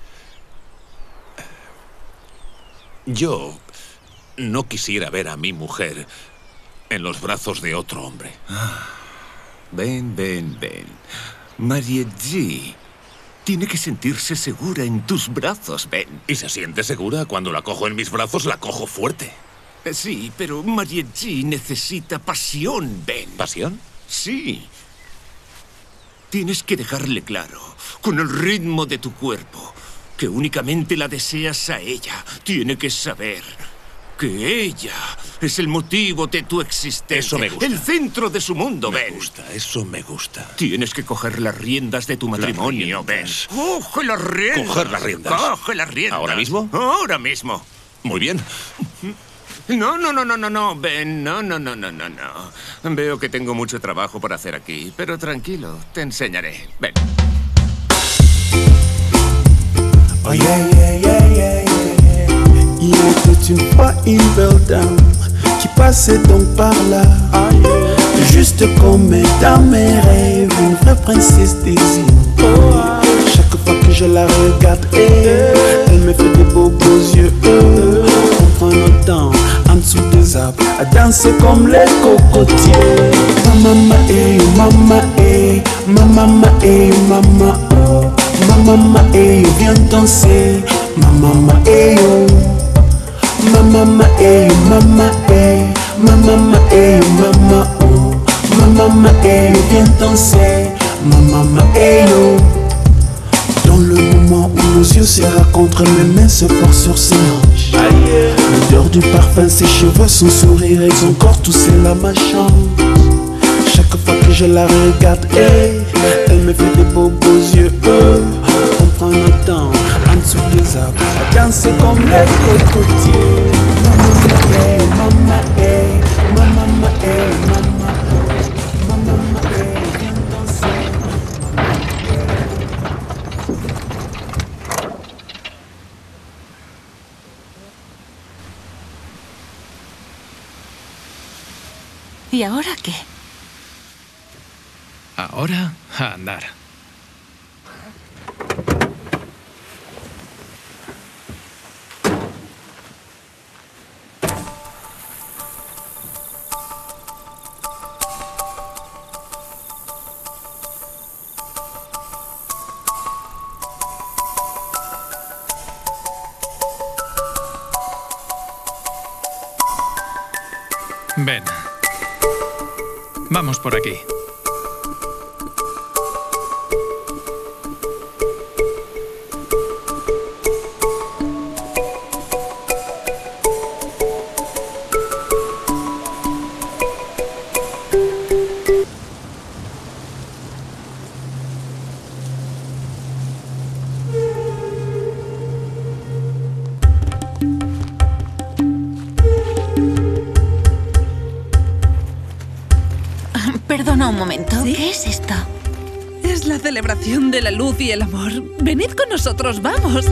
Yo no quisiera ver a mi mujer en los brazos de otro hombre. Ven. Mariette tiene que sentirse segura en tus brazos, Ben. ¿Y se siente segura? Cuando la cojo en mis brazos, la cojo fuerte. Sí, pero Mariette necesita pasión, Ben. ¿Pasión? Sí. Tienes que dejarle claro, con el ritmo de tu cuerpo, que únicamente la deseas a ella. Tiene que saber que ella es el motivo de tu existencia. Eso me gusta. El centro de su mundo, Ben. Eso me gusta. Tienes que coger las riendas de tu matrimonio, Ben. ¡Coge las riendas! ¿Coger las riendas? ¡Coge las riendas! ¿Ahora mismo? ¡Ahora mismo! Muy bien. No, Ben, no. Veo que tengo mucho trabajo por hacer aquí, pero tranquilo, te enseñaré. Ven. Oh yeah. Il était une fois une belle dame qui passait donc par là. Juste comme dans mes rêves, une vraie princesse des îles. Chaque fois que je la regarde, elle me fait des beaux yeux. On prend notre temps en dessous des arbres à danser comme les cocotiers. Mama, oh. Mama, viens danser. Mama, oh. Mama, oh. Mama, viens danser. Mama, oh. Dans le moment où nos yeux se rencontrent, mes mains se portent sur ses hanches. L'odeur du parfum, ses cheveux, son sourire et son corps, tout cela m'enchante. Chaque fois que je la regarde, elle me fait des beaux yeux. On prend notre temps en dessous des arbres à danser comme les cocotiers. Mama, viens danser. ¿Y ahora qué? Ahora, a andar. Ven. Vamos por aquí. Perdona un momento. ¿Sí? ¿Qué es esto? Es la celebración de la luz y el amor. Venid con nosotros, vamos.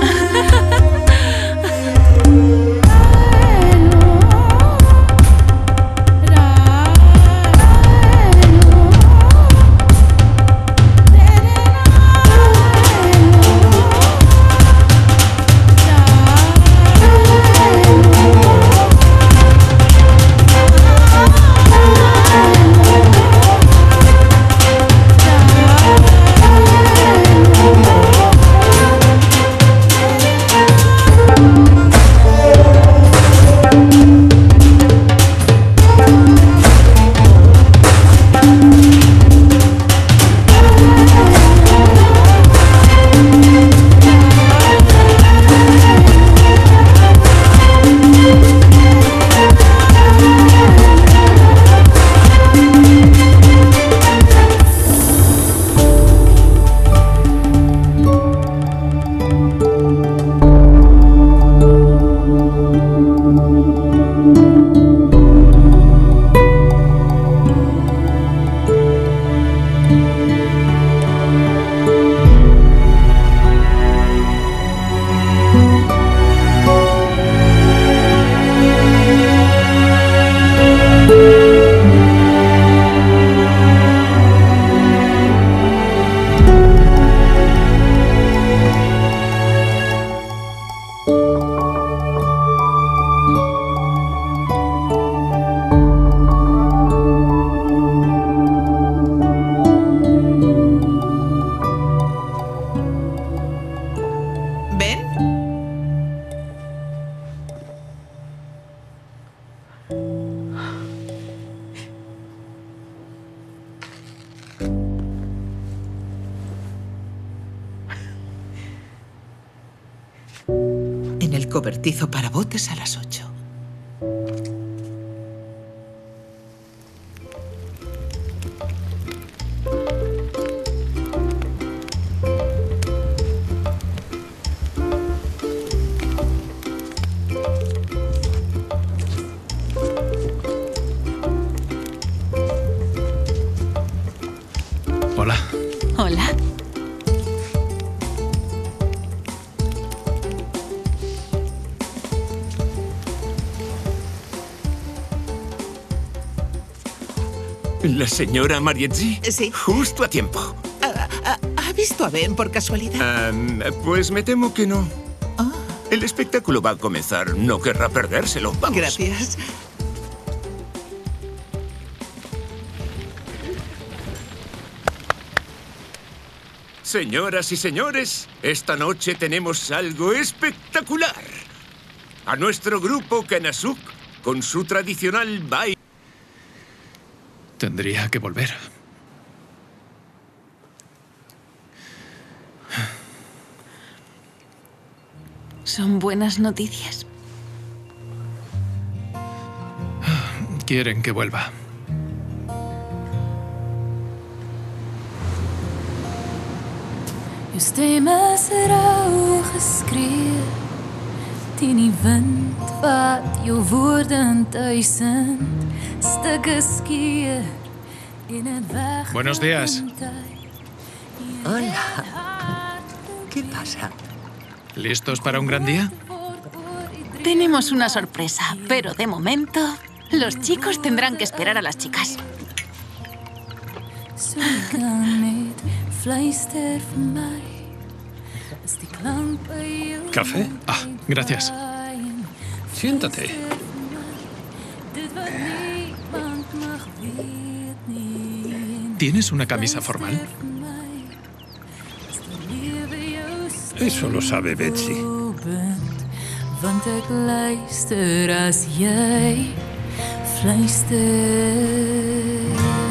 En el cobertizo para botes a las 8. Hola. Hola. ¿La señora Marietzi? Sí. Justo a tiempo. ¿Ha visto a Ben por casualidad? Pues me temo que no. El espectáculo va a comenzar. No querrá perdérselo. Vamos. Gracias. Señoras y señores, esta noche tenemos algo espectacular. A nuestro grupo Kenasuk, con su tradicional baile. Tendría que volver. Son buenas noticias. Quieren que vuelva. Je stemmen is rauw geskree. Die wind wat jou woorden duisend stukken skeer in het weg. Buenos días. Hola. ¿Qué pasa? ¿Listos para un gran día? Tenemos una sorpresa, pero de momento los chicos tendrán que esperar a las chicas. So kan met fluister vir my. As die klank by jou. ¿Café? Ah, gracias. Siéntate. Dit wat niemand mag weet nie. ¿Tienes una camisa formal? Eso lo sabe Betsy. Want ek luister as jy gefluister.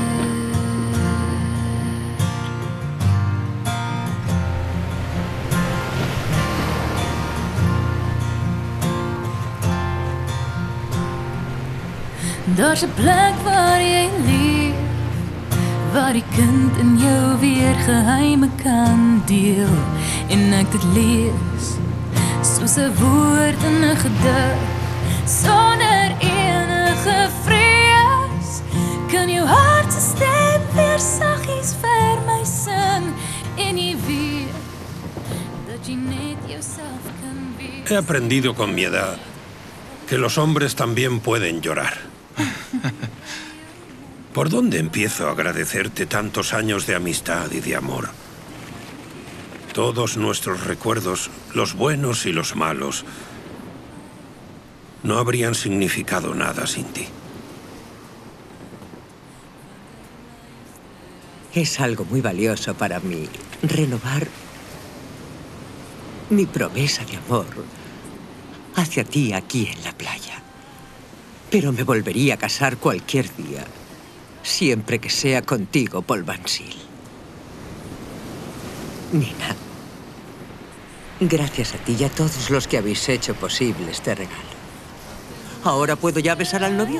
Daar's 'n plek waar jy leef, waar die kind in jou weer geheime kan deel. En ek dit lees, soos 'n woord in 'n gedig, sonder enige vrees. Kan jou hart se stem weer saggies vir my sing, en jy weet, dat jy net jouself kan wees. He aprendido con mi edad que los hombres también pueden llorar. ¿Por dónde empiezo a agradecerte tantos años de amistad y de amor? Todos nuestros recuerdos, los buenos y los malos, no habrían significado nada sin ti. Es algo muy valioso para mí renovar mi promesa de amor hacia ti aquí en la playa. Pero me volvería a casar cualquier día, siempre que sea contigo, Paul Bansil. Nina, gracias a ti y a todos los que habéis hecho posible este regalo. ¿Ahora puedo ya besar al novio?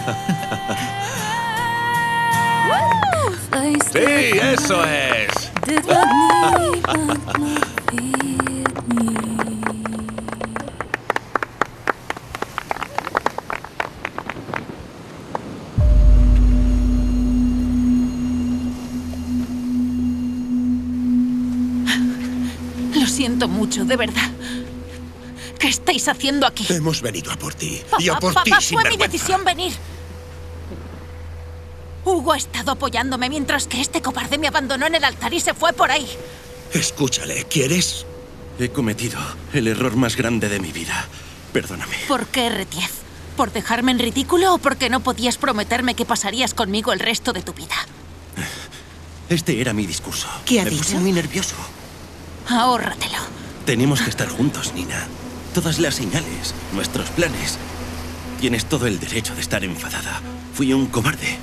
¡Sí, eso es! Lo siento mucho, de verdad. ¿Qué estáis haciendo aquí? Hemos venido a por ti. Papá, Y a por ti, papá, fue mi sinvergüenza. decisión venir. Hugo ha estado apoyándome mientras que este cobarde me abandonó en el altar y se fue por ahí. Escúchale, ¿quieres? He cometido el error más grande de mi vida. Perdóname. ¿Por qué, Retief? ¿Por dejarme en ridículo o porque no podías prometerme que pasarías conmigo el resto de tu vida? Este era mi discurso. ¿Qué ha Me puse dicho? muy nervioso. Ahórratelo. Tenemos que estar juntos, Nina. Todas las señales, nuestros planes. Tienes todo el derecho de estar enfadada. Fui un cobarde.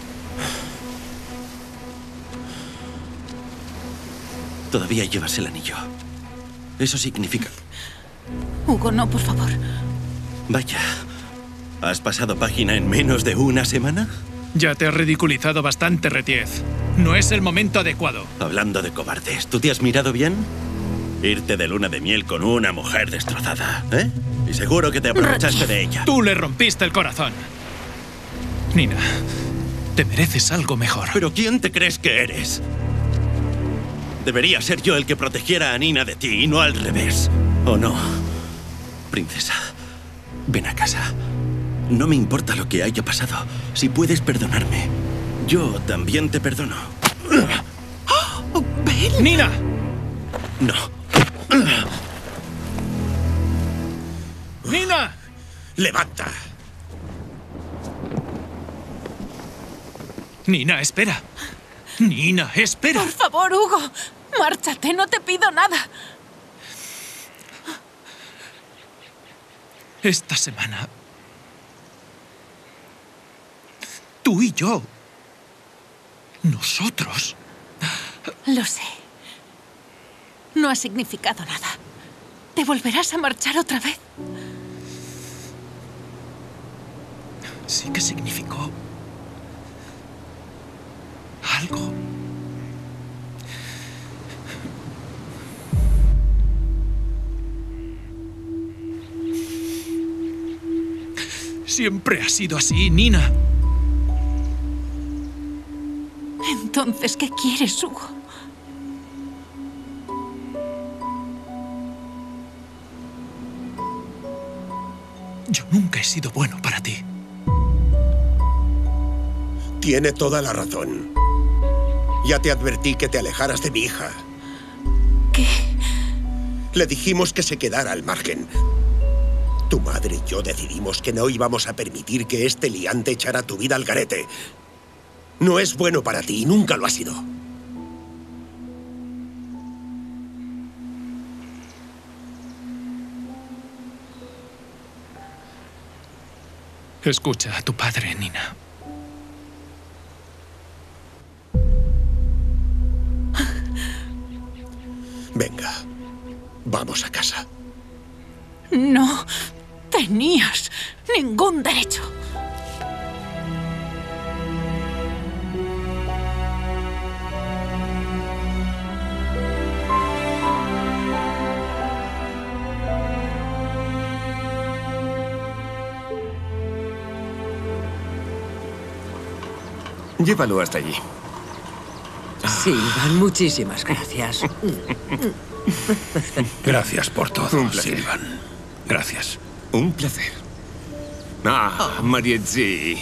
Todavía llevas el anillo. Eso significa... Hugo, no, por favor. Vaya. ¿Has pasado página en menos de una semana? Ya te has ridiculizado bastante, Retief. No es el momento adecuado. Hablando de cobardes, ¿tú te has mirado bien? Irte de luna de miel con una mujer destrozada, ¿eh? Y seguro que te aprovechaste de ella. Tú le rompiste el corazón. Nina, te mereces algo mejor. ¿Pero quién te crees que eres? Debería ser yo el que protegiera a Nina de ti y no al revés. ¿O no? Princesa, ven a casa. No me importa lo que haya pasado. Si puedes perdonarme, yo también te perdono. ¡Ben! ¡Nina! No. ¡Nina! ¡Levanta! Nina, espera. Nina, espera. Por favor, Hugo. Márchate, no te pido nada. Esta semana, tú y yo, nosotros. Lo sé. No ha significado nada. ¿Te volverás a marchar otra vez? Sí que significó algo. Siempre ha sido así, Nina. Entonces, ¿qué quieres, Hugo? Yo nunca he sido bueno para ti. Tiene toda la razón. Ya te advertí que te alejaras de mi hija. ¿Qué? Le dijimos que se quedara al margen. Tu madre y yo decidimos que no íbamos a permitir que este liante echara tu vida al garete. No es bueno para ti y nunca lo ha sido. Escucha a tu padre, Nina. Venga, vamos a casa. No tenías ningún derecho. Llévalo hasta allí. Silvan, muchísimas gracias. Gracias por todo, Un placer. Silvan. Gracias. Un placer. Ah, Marietzi.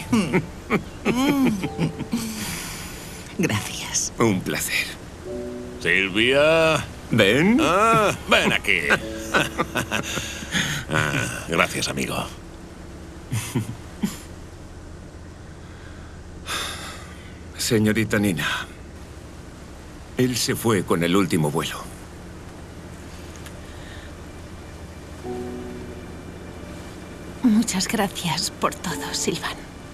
Gracias. Un placer. Silvia. ¿Ven? Ven aquí. Gracias, amigo. Señorita Nina, él se fue con el último vuelo. Muchas gracias por todo, Silvan.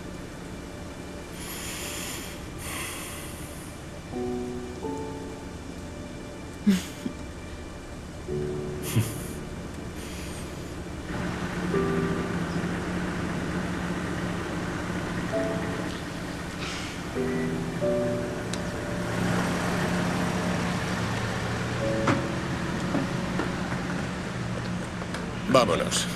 Vámonos.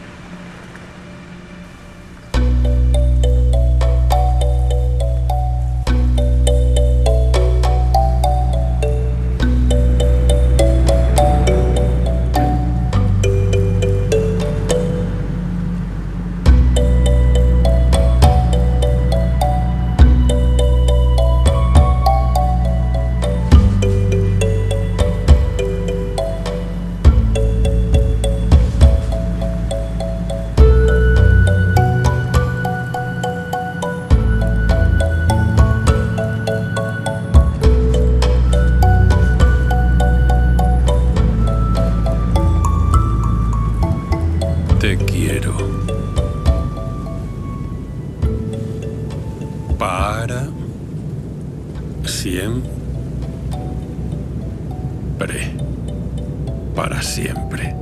Te quiero. Para siempre. Para siempre.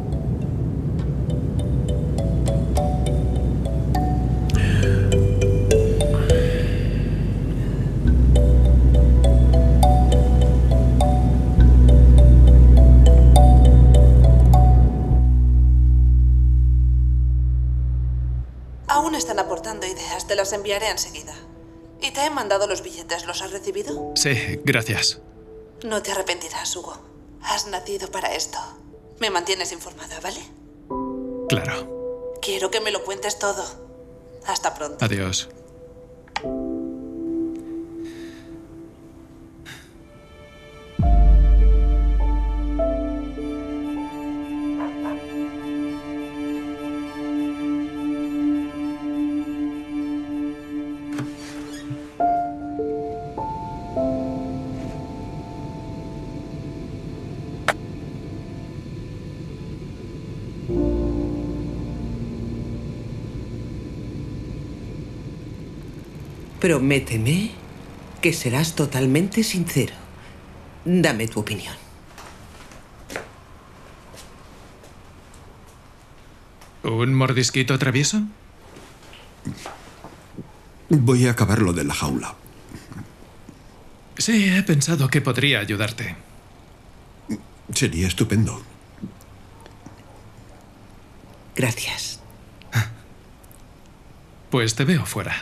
Aún están aportando ideas, te las enviaré enseguida. Y te he mandado los billetes, ¿los has recibido? Sí, gracias. No te arrepentirás, Hugo. Has nacido para esto. Me mantienes informada, ¿vale? Claro. Quiero que me lo cuentes todo. Hasta pronto. Adiós. Prométeme que serás totalmente sincero. Dame tu opinión. ¿Un mordisquito travieso? Voy a acabar lo de la jaula. Sí, he pensado que podría ayudarte. Sería estupendo. Gracias. Pues te veo fuera.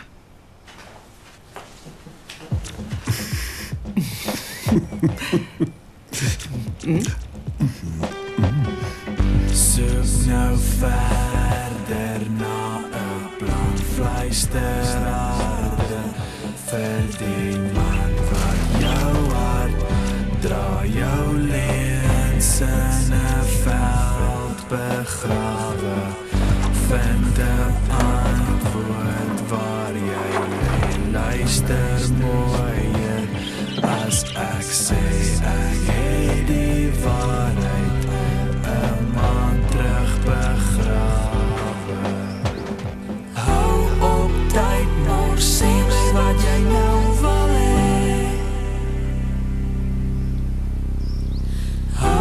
Zoek nou verder na 'n plan fluisterade vir die man wat jou hart dra, jou lens in 'n veld begrawe. Vind 'n antwoord waar jy lê, luister mooier as ek sê ek het die waarheid 'n maand terug begrawe. Hou op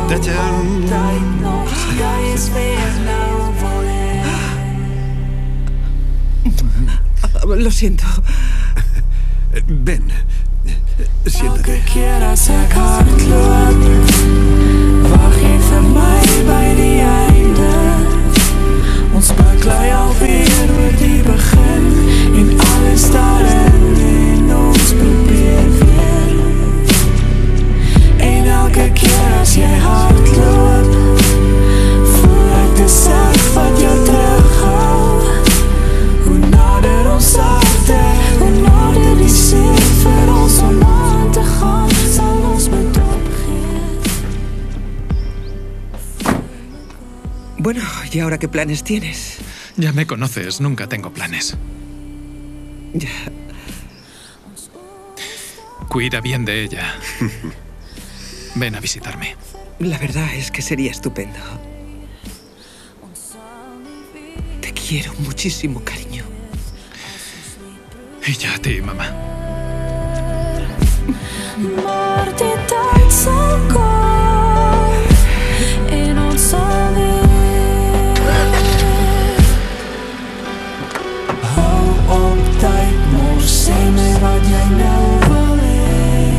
Lo siento. Ven. Siéntate. Elke keer als ik hard loop, wacht je voor mij bij die einde. Ons beklei alweer oor die begin en alles daarin en ons probeer weer. En elke keer als jy hard loop, voel ek die self wat jou terughou. Hoe nader ons harte, hoe nader die seer vir ons om aan te gaan, sal ons moet opgee. Bueno, ¿y ahora qué planes tienes? Ya me conoces, nunca tengo planes. Ya. Cuida bien de ella. Ven a visitarme. La verdad es que sería estupendo. Te quiero muchísimo, cariño. Y yo a ti, mamá. Maar die tijd zal komen en ons sal weer. Hou op tyd, mors, sê my wat jy nou wil hê.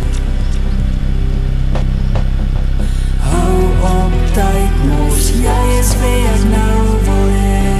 Hou op tyd, mors, jy is wie ek nou wil hê.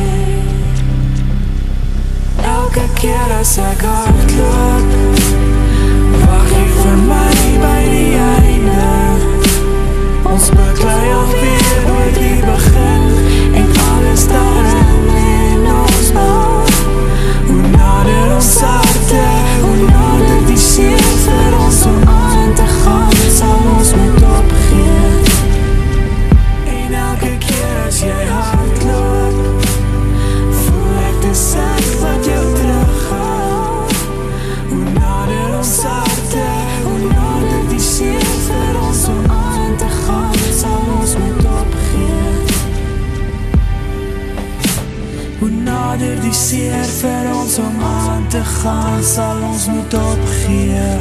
Elke keer as ek hardloop, wacht jy vir my by die einde. Ons beklei alweer oor die begin en alles daarin en ons bou. Hoe nader ons harte, hoe nader die seer vir ons om aan te gaan, sal ons moet opgee. En elke keer as jy hardloop, voel ek die self wat jou terughou. Hoe nader ons harte, hoe nader die seer vir ons om aan te gaan, sal ons moet opgee. Hoe nader die seer vir ons om aan te gaan, sal ons moet opgee.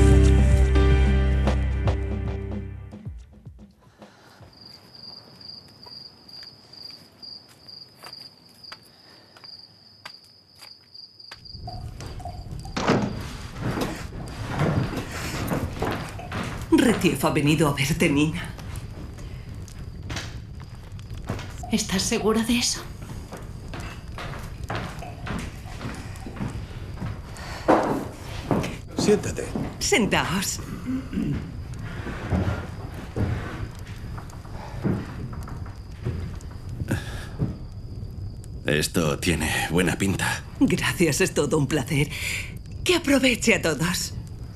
Retief ha venido a verte, Nina. ¿Estás segura de eso? Siéntate. Sentaos. Esto tiene buena pinta. Gracias, es todo un placer. Que aproveche a todos.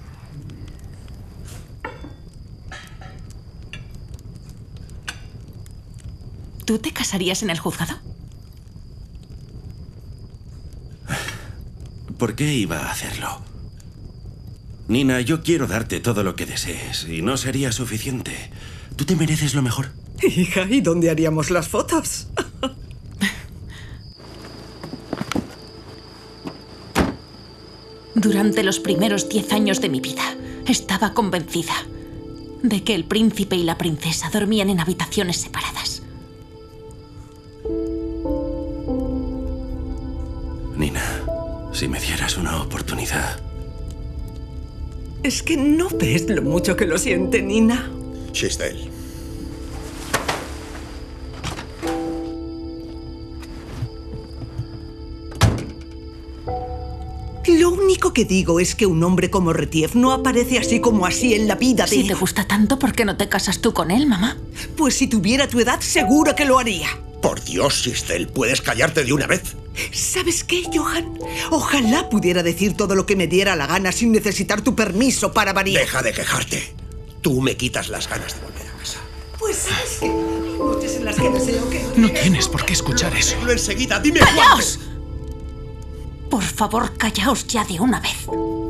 ¿Tú te casarías en el juzgado? ¿Por qué iba a hacerlo? Nina, yo quiero darte todo lo que desees y no sería suficiente. Tú te mereces lo mejor. Hija, ¿y dónde haríamos las fotos? Durante los primeros 10 años de mi vida, estaba convencida de que el príncipe y la princesa dormían en habitaciones separadas. Nina, si me dieras una oportunidad... Es que no ves lo mucho que lo siente, Nina. Chistel. Lo único que digo es que un hombre como Retief no aparece así como así en la vida de... Si te gusta tanto, ¿por qué no te casas tú con él, mamá? Pues si tuviera tu edad, seguro que lo haría. Por Dios, Chistel, ¿puedes callarte de una vez? ¿Sabes qué, Johan? Ojalá pudiera decir todo lo que me diera la gana sin necesitar tu permiso para variar. Deja de quejarte. Tú me quitas las ganas de volver a casa. Pues sabes que hay noches en las que deseo que... No tienes por qué escuchar eso. Hazlo enseguida, dime ¡Callaos! Por favor, callaos ya de una vez.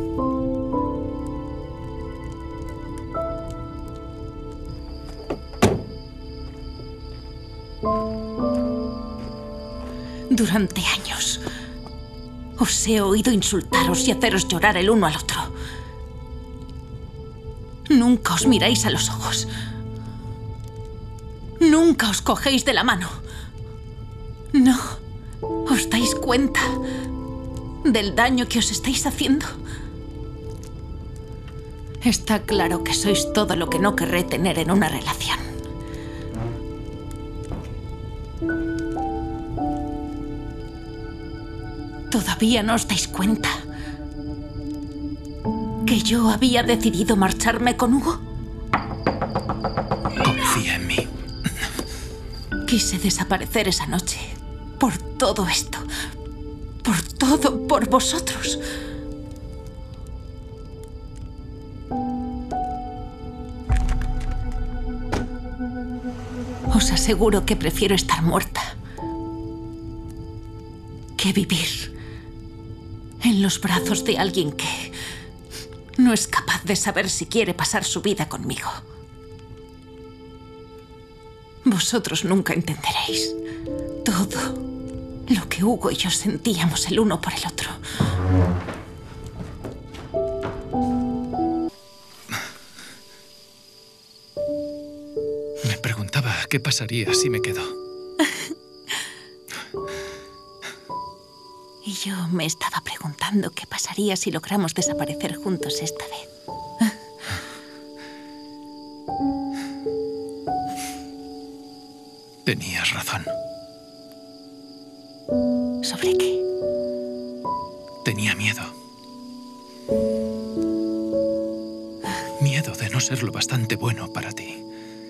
Durante años os he oído insultaros y haceros llorar el uno al otro. Nunca os miráis a los ojos. Nunca os cogéis de la mano. No. ¿Os dais cuenta del daño que os estáis haciendo? Está claro que sois todo lo que no querré tener en una relación. ¿Todavía no os dais cuenta que yo había decidido marcharme con Hugo? Confía en mí. Quise desaparecer esa noche. Por todo esto. Por todo, por vosotros. Os aseguro que prefiero estar muerta que vivir en los brazos de alguien que no es capaz de saber si quiere pasar su vida conmigo. Vosotros nunca entenderéis todo lo que Hugo y yo sentíamos el uno por el otro. Me preguntaba qué pasaría si me quedo. Y yo me estaba preguntando qué pasaría si logramos desaparecer juntos esta vez. Tenías razón. ¿Sobre qué? Tenía miedo. Miedo de no ser lo bastante bueno para ti.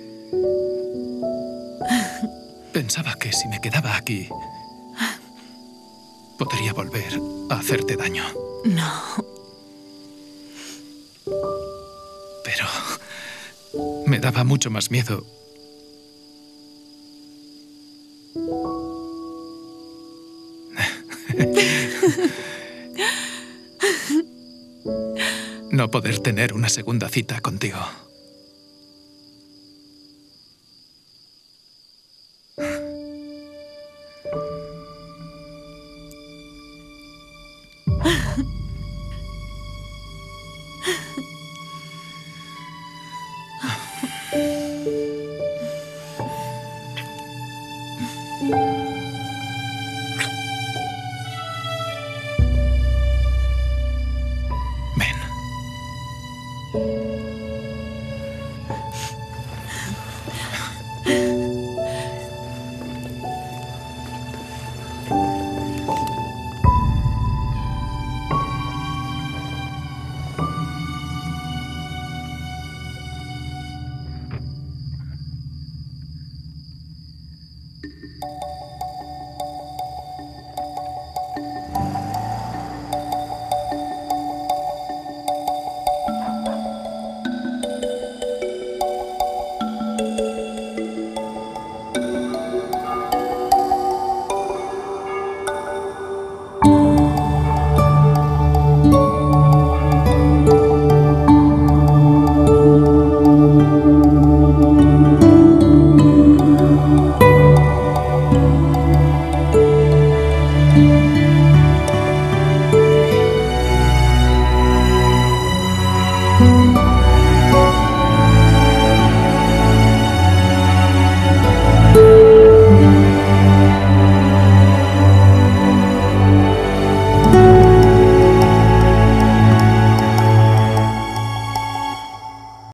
Pensaba que si me quedaba aquí, podría volver a hacerte daño. No. Pero me daba mucho más miedo no poder tener una segunda cita contigo.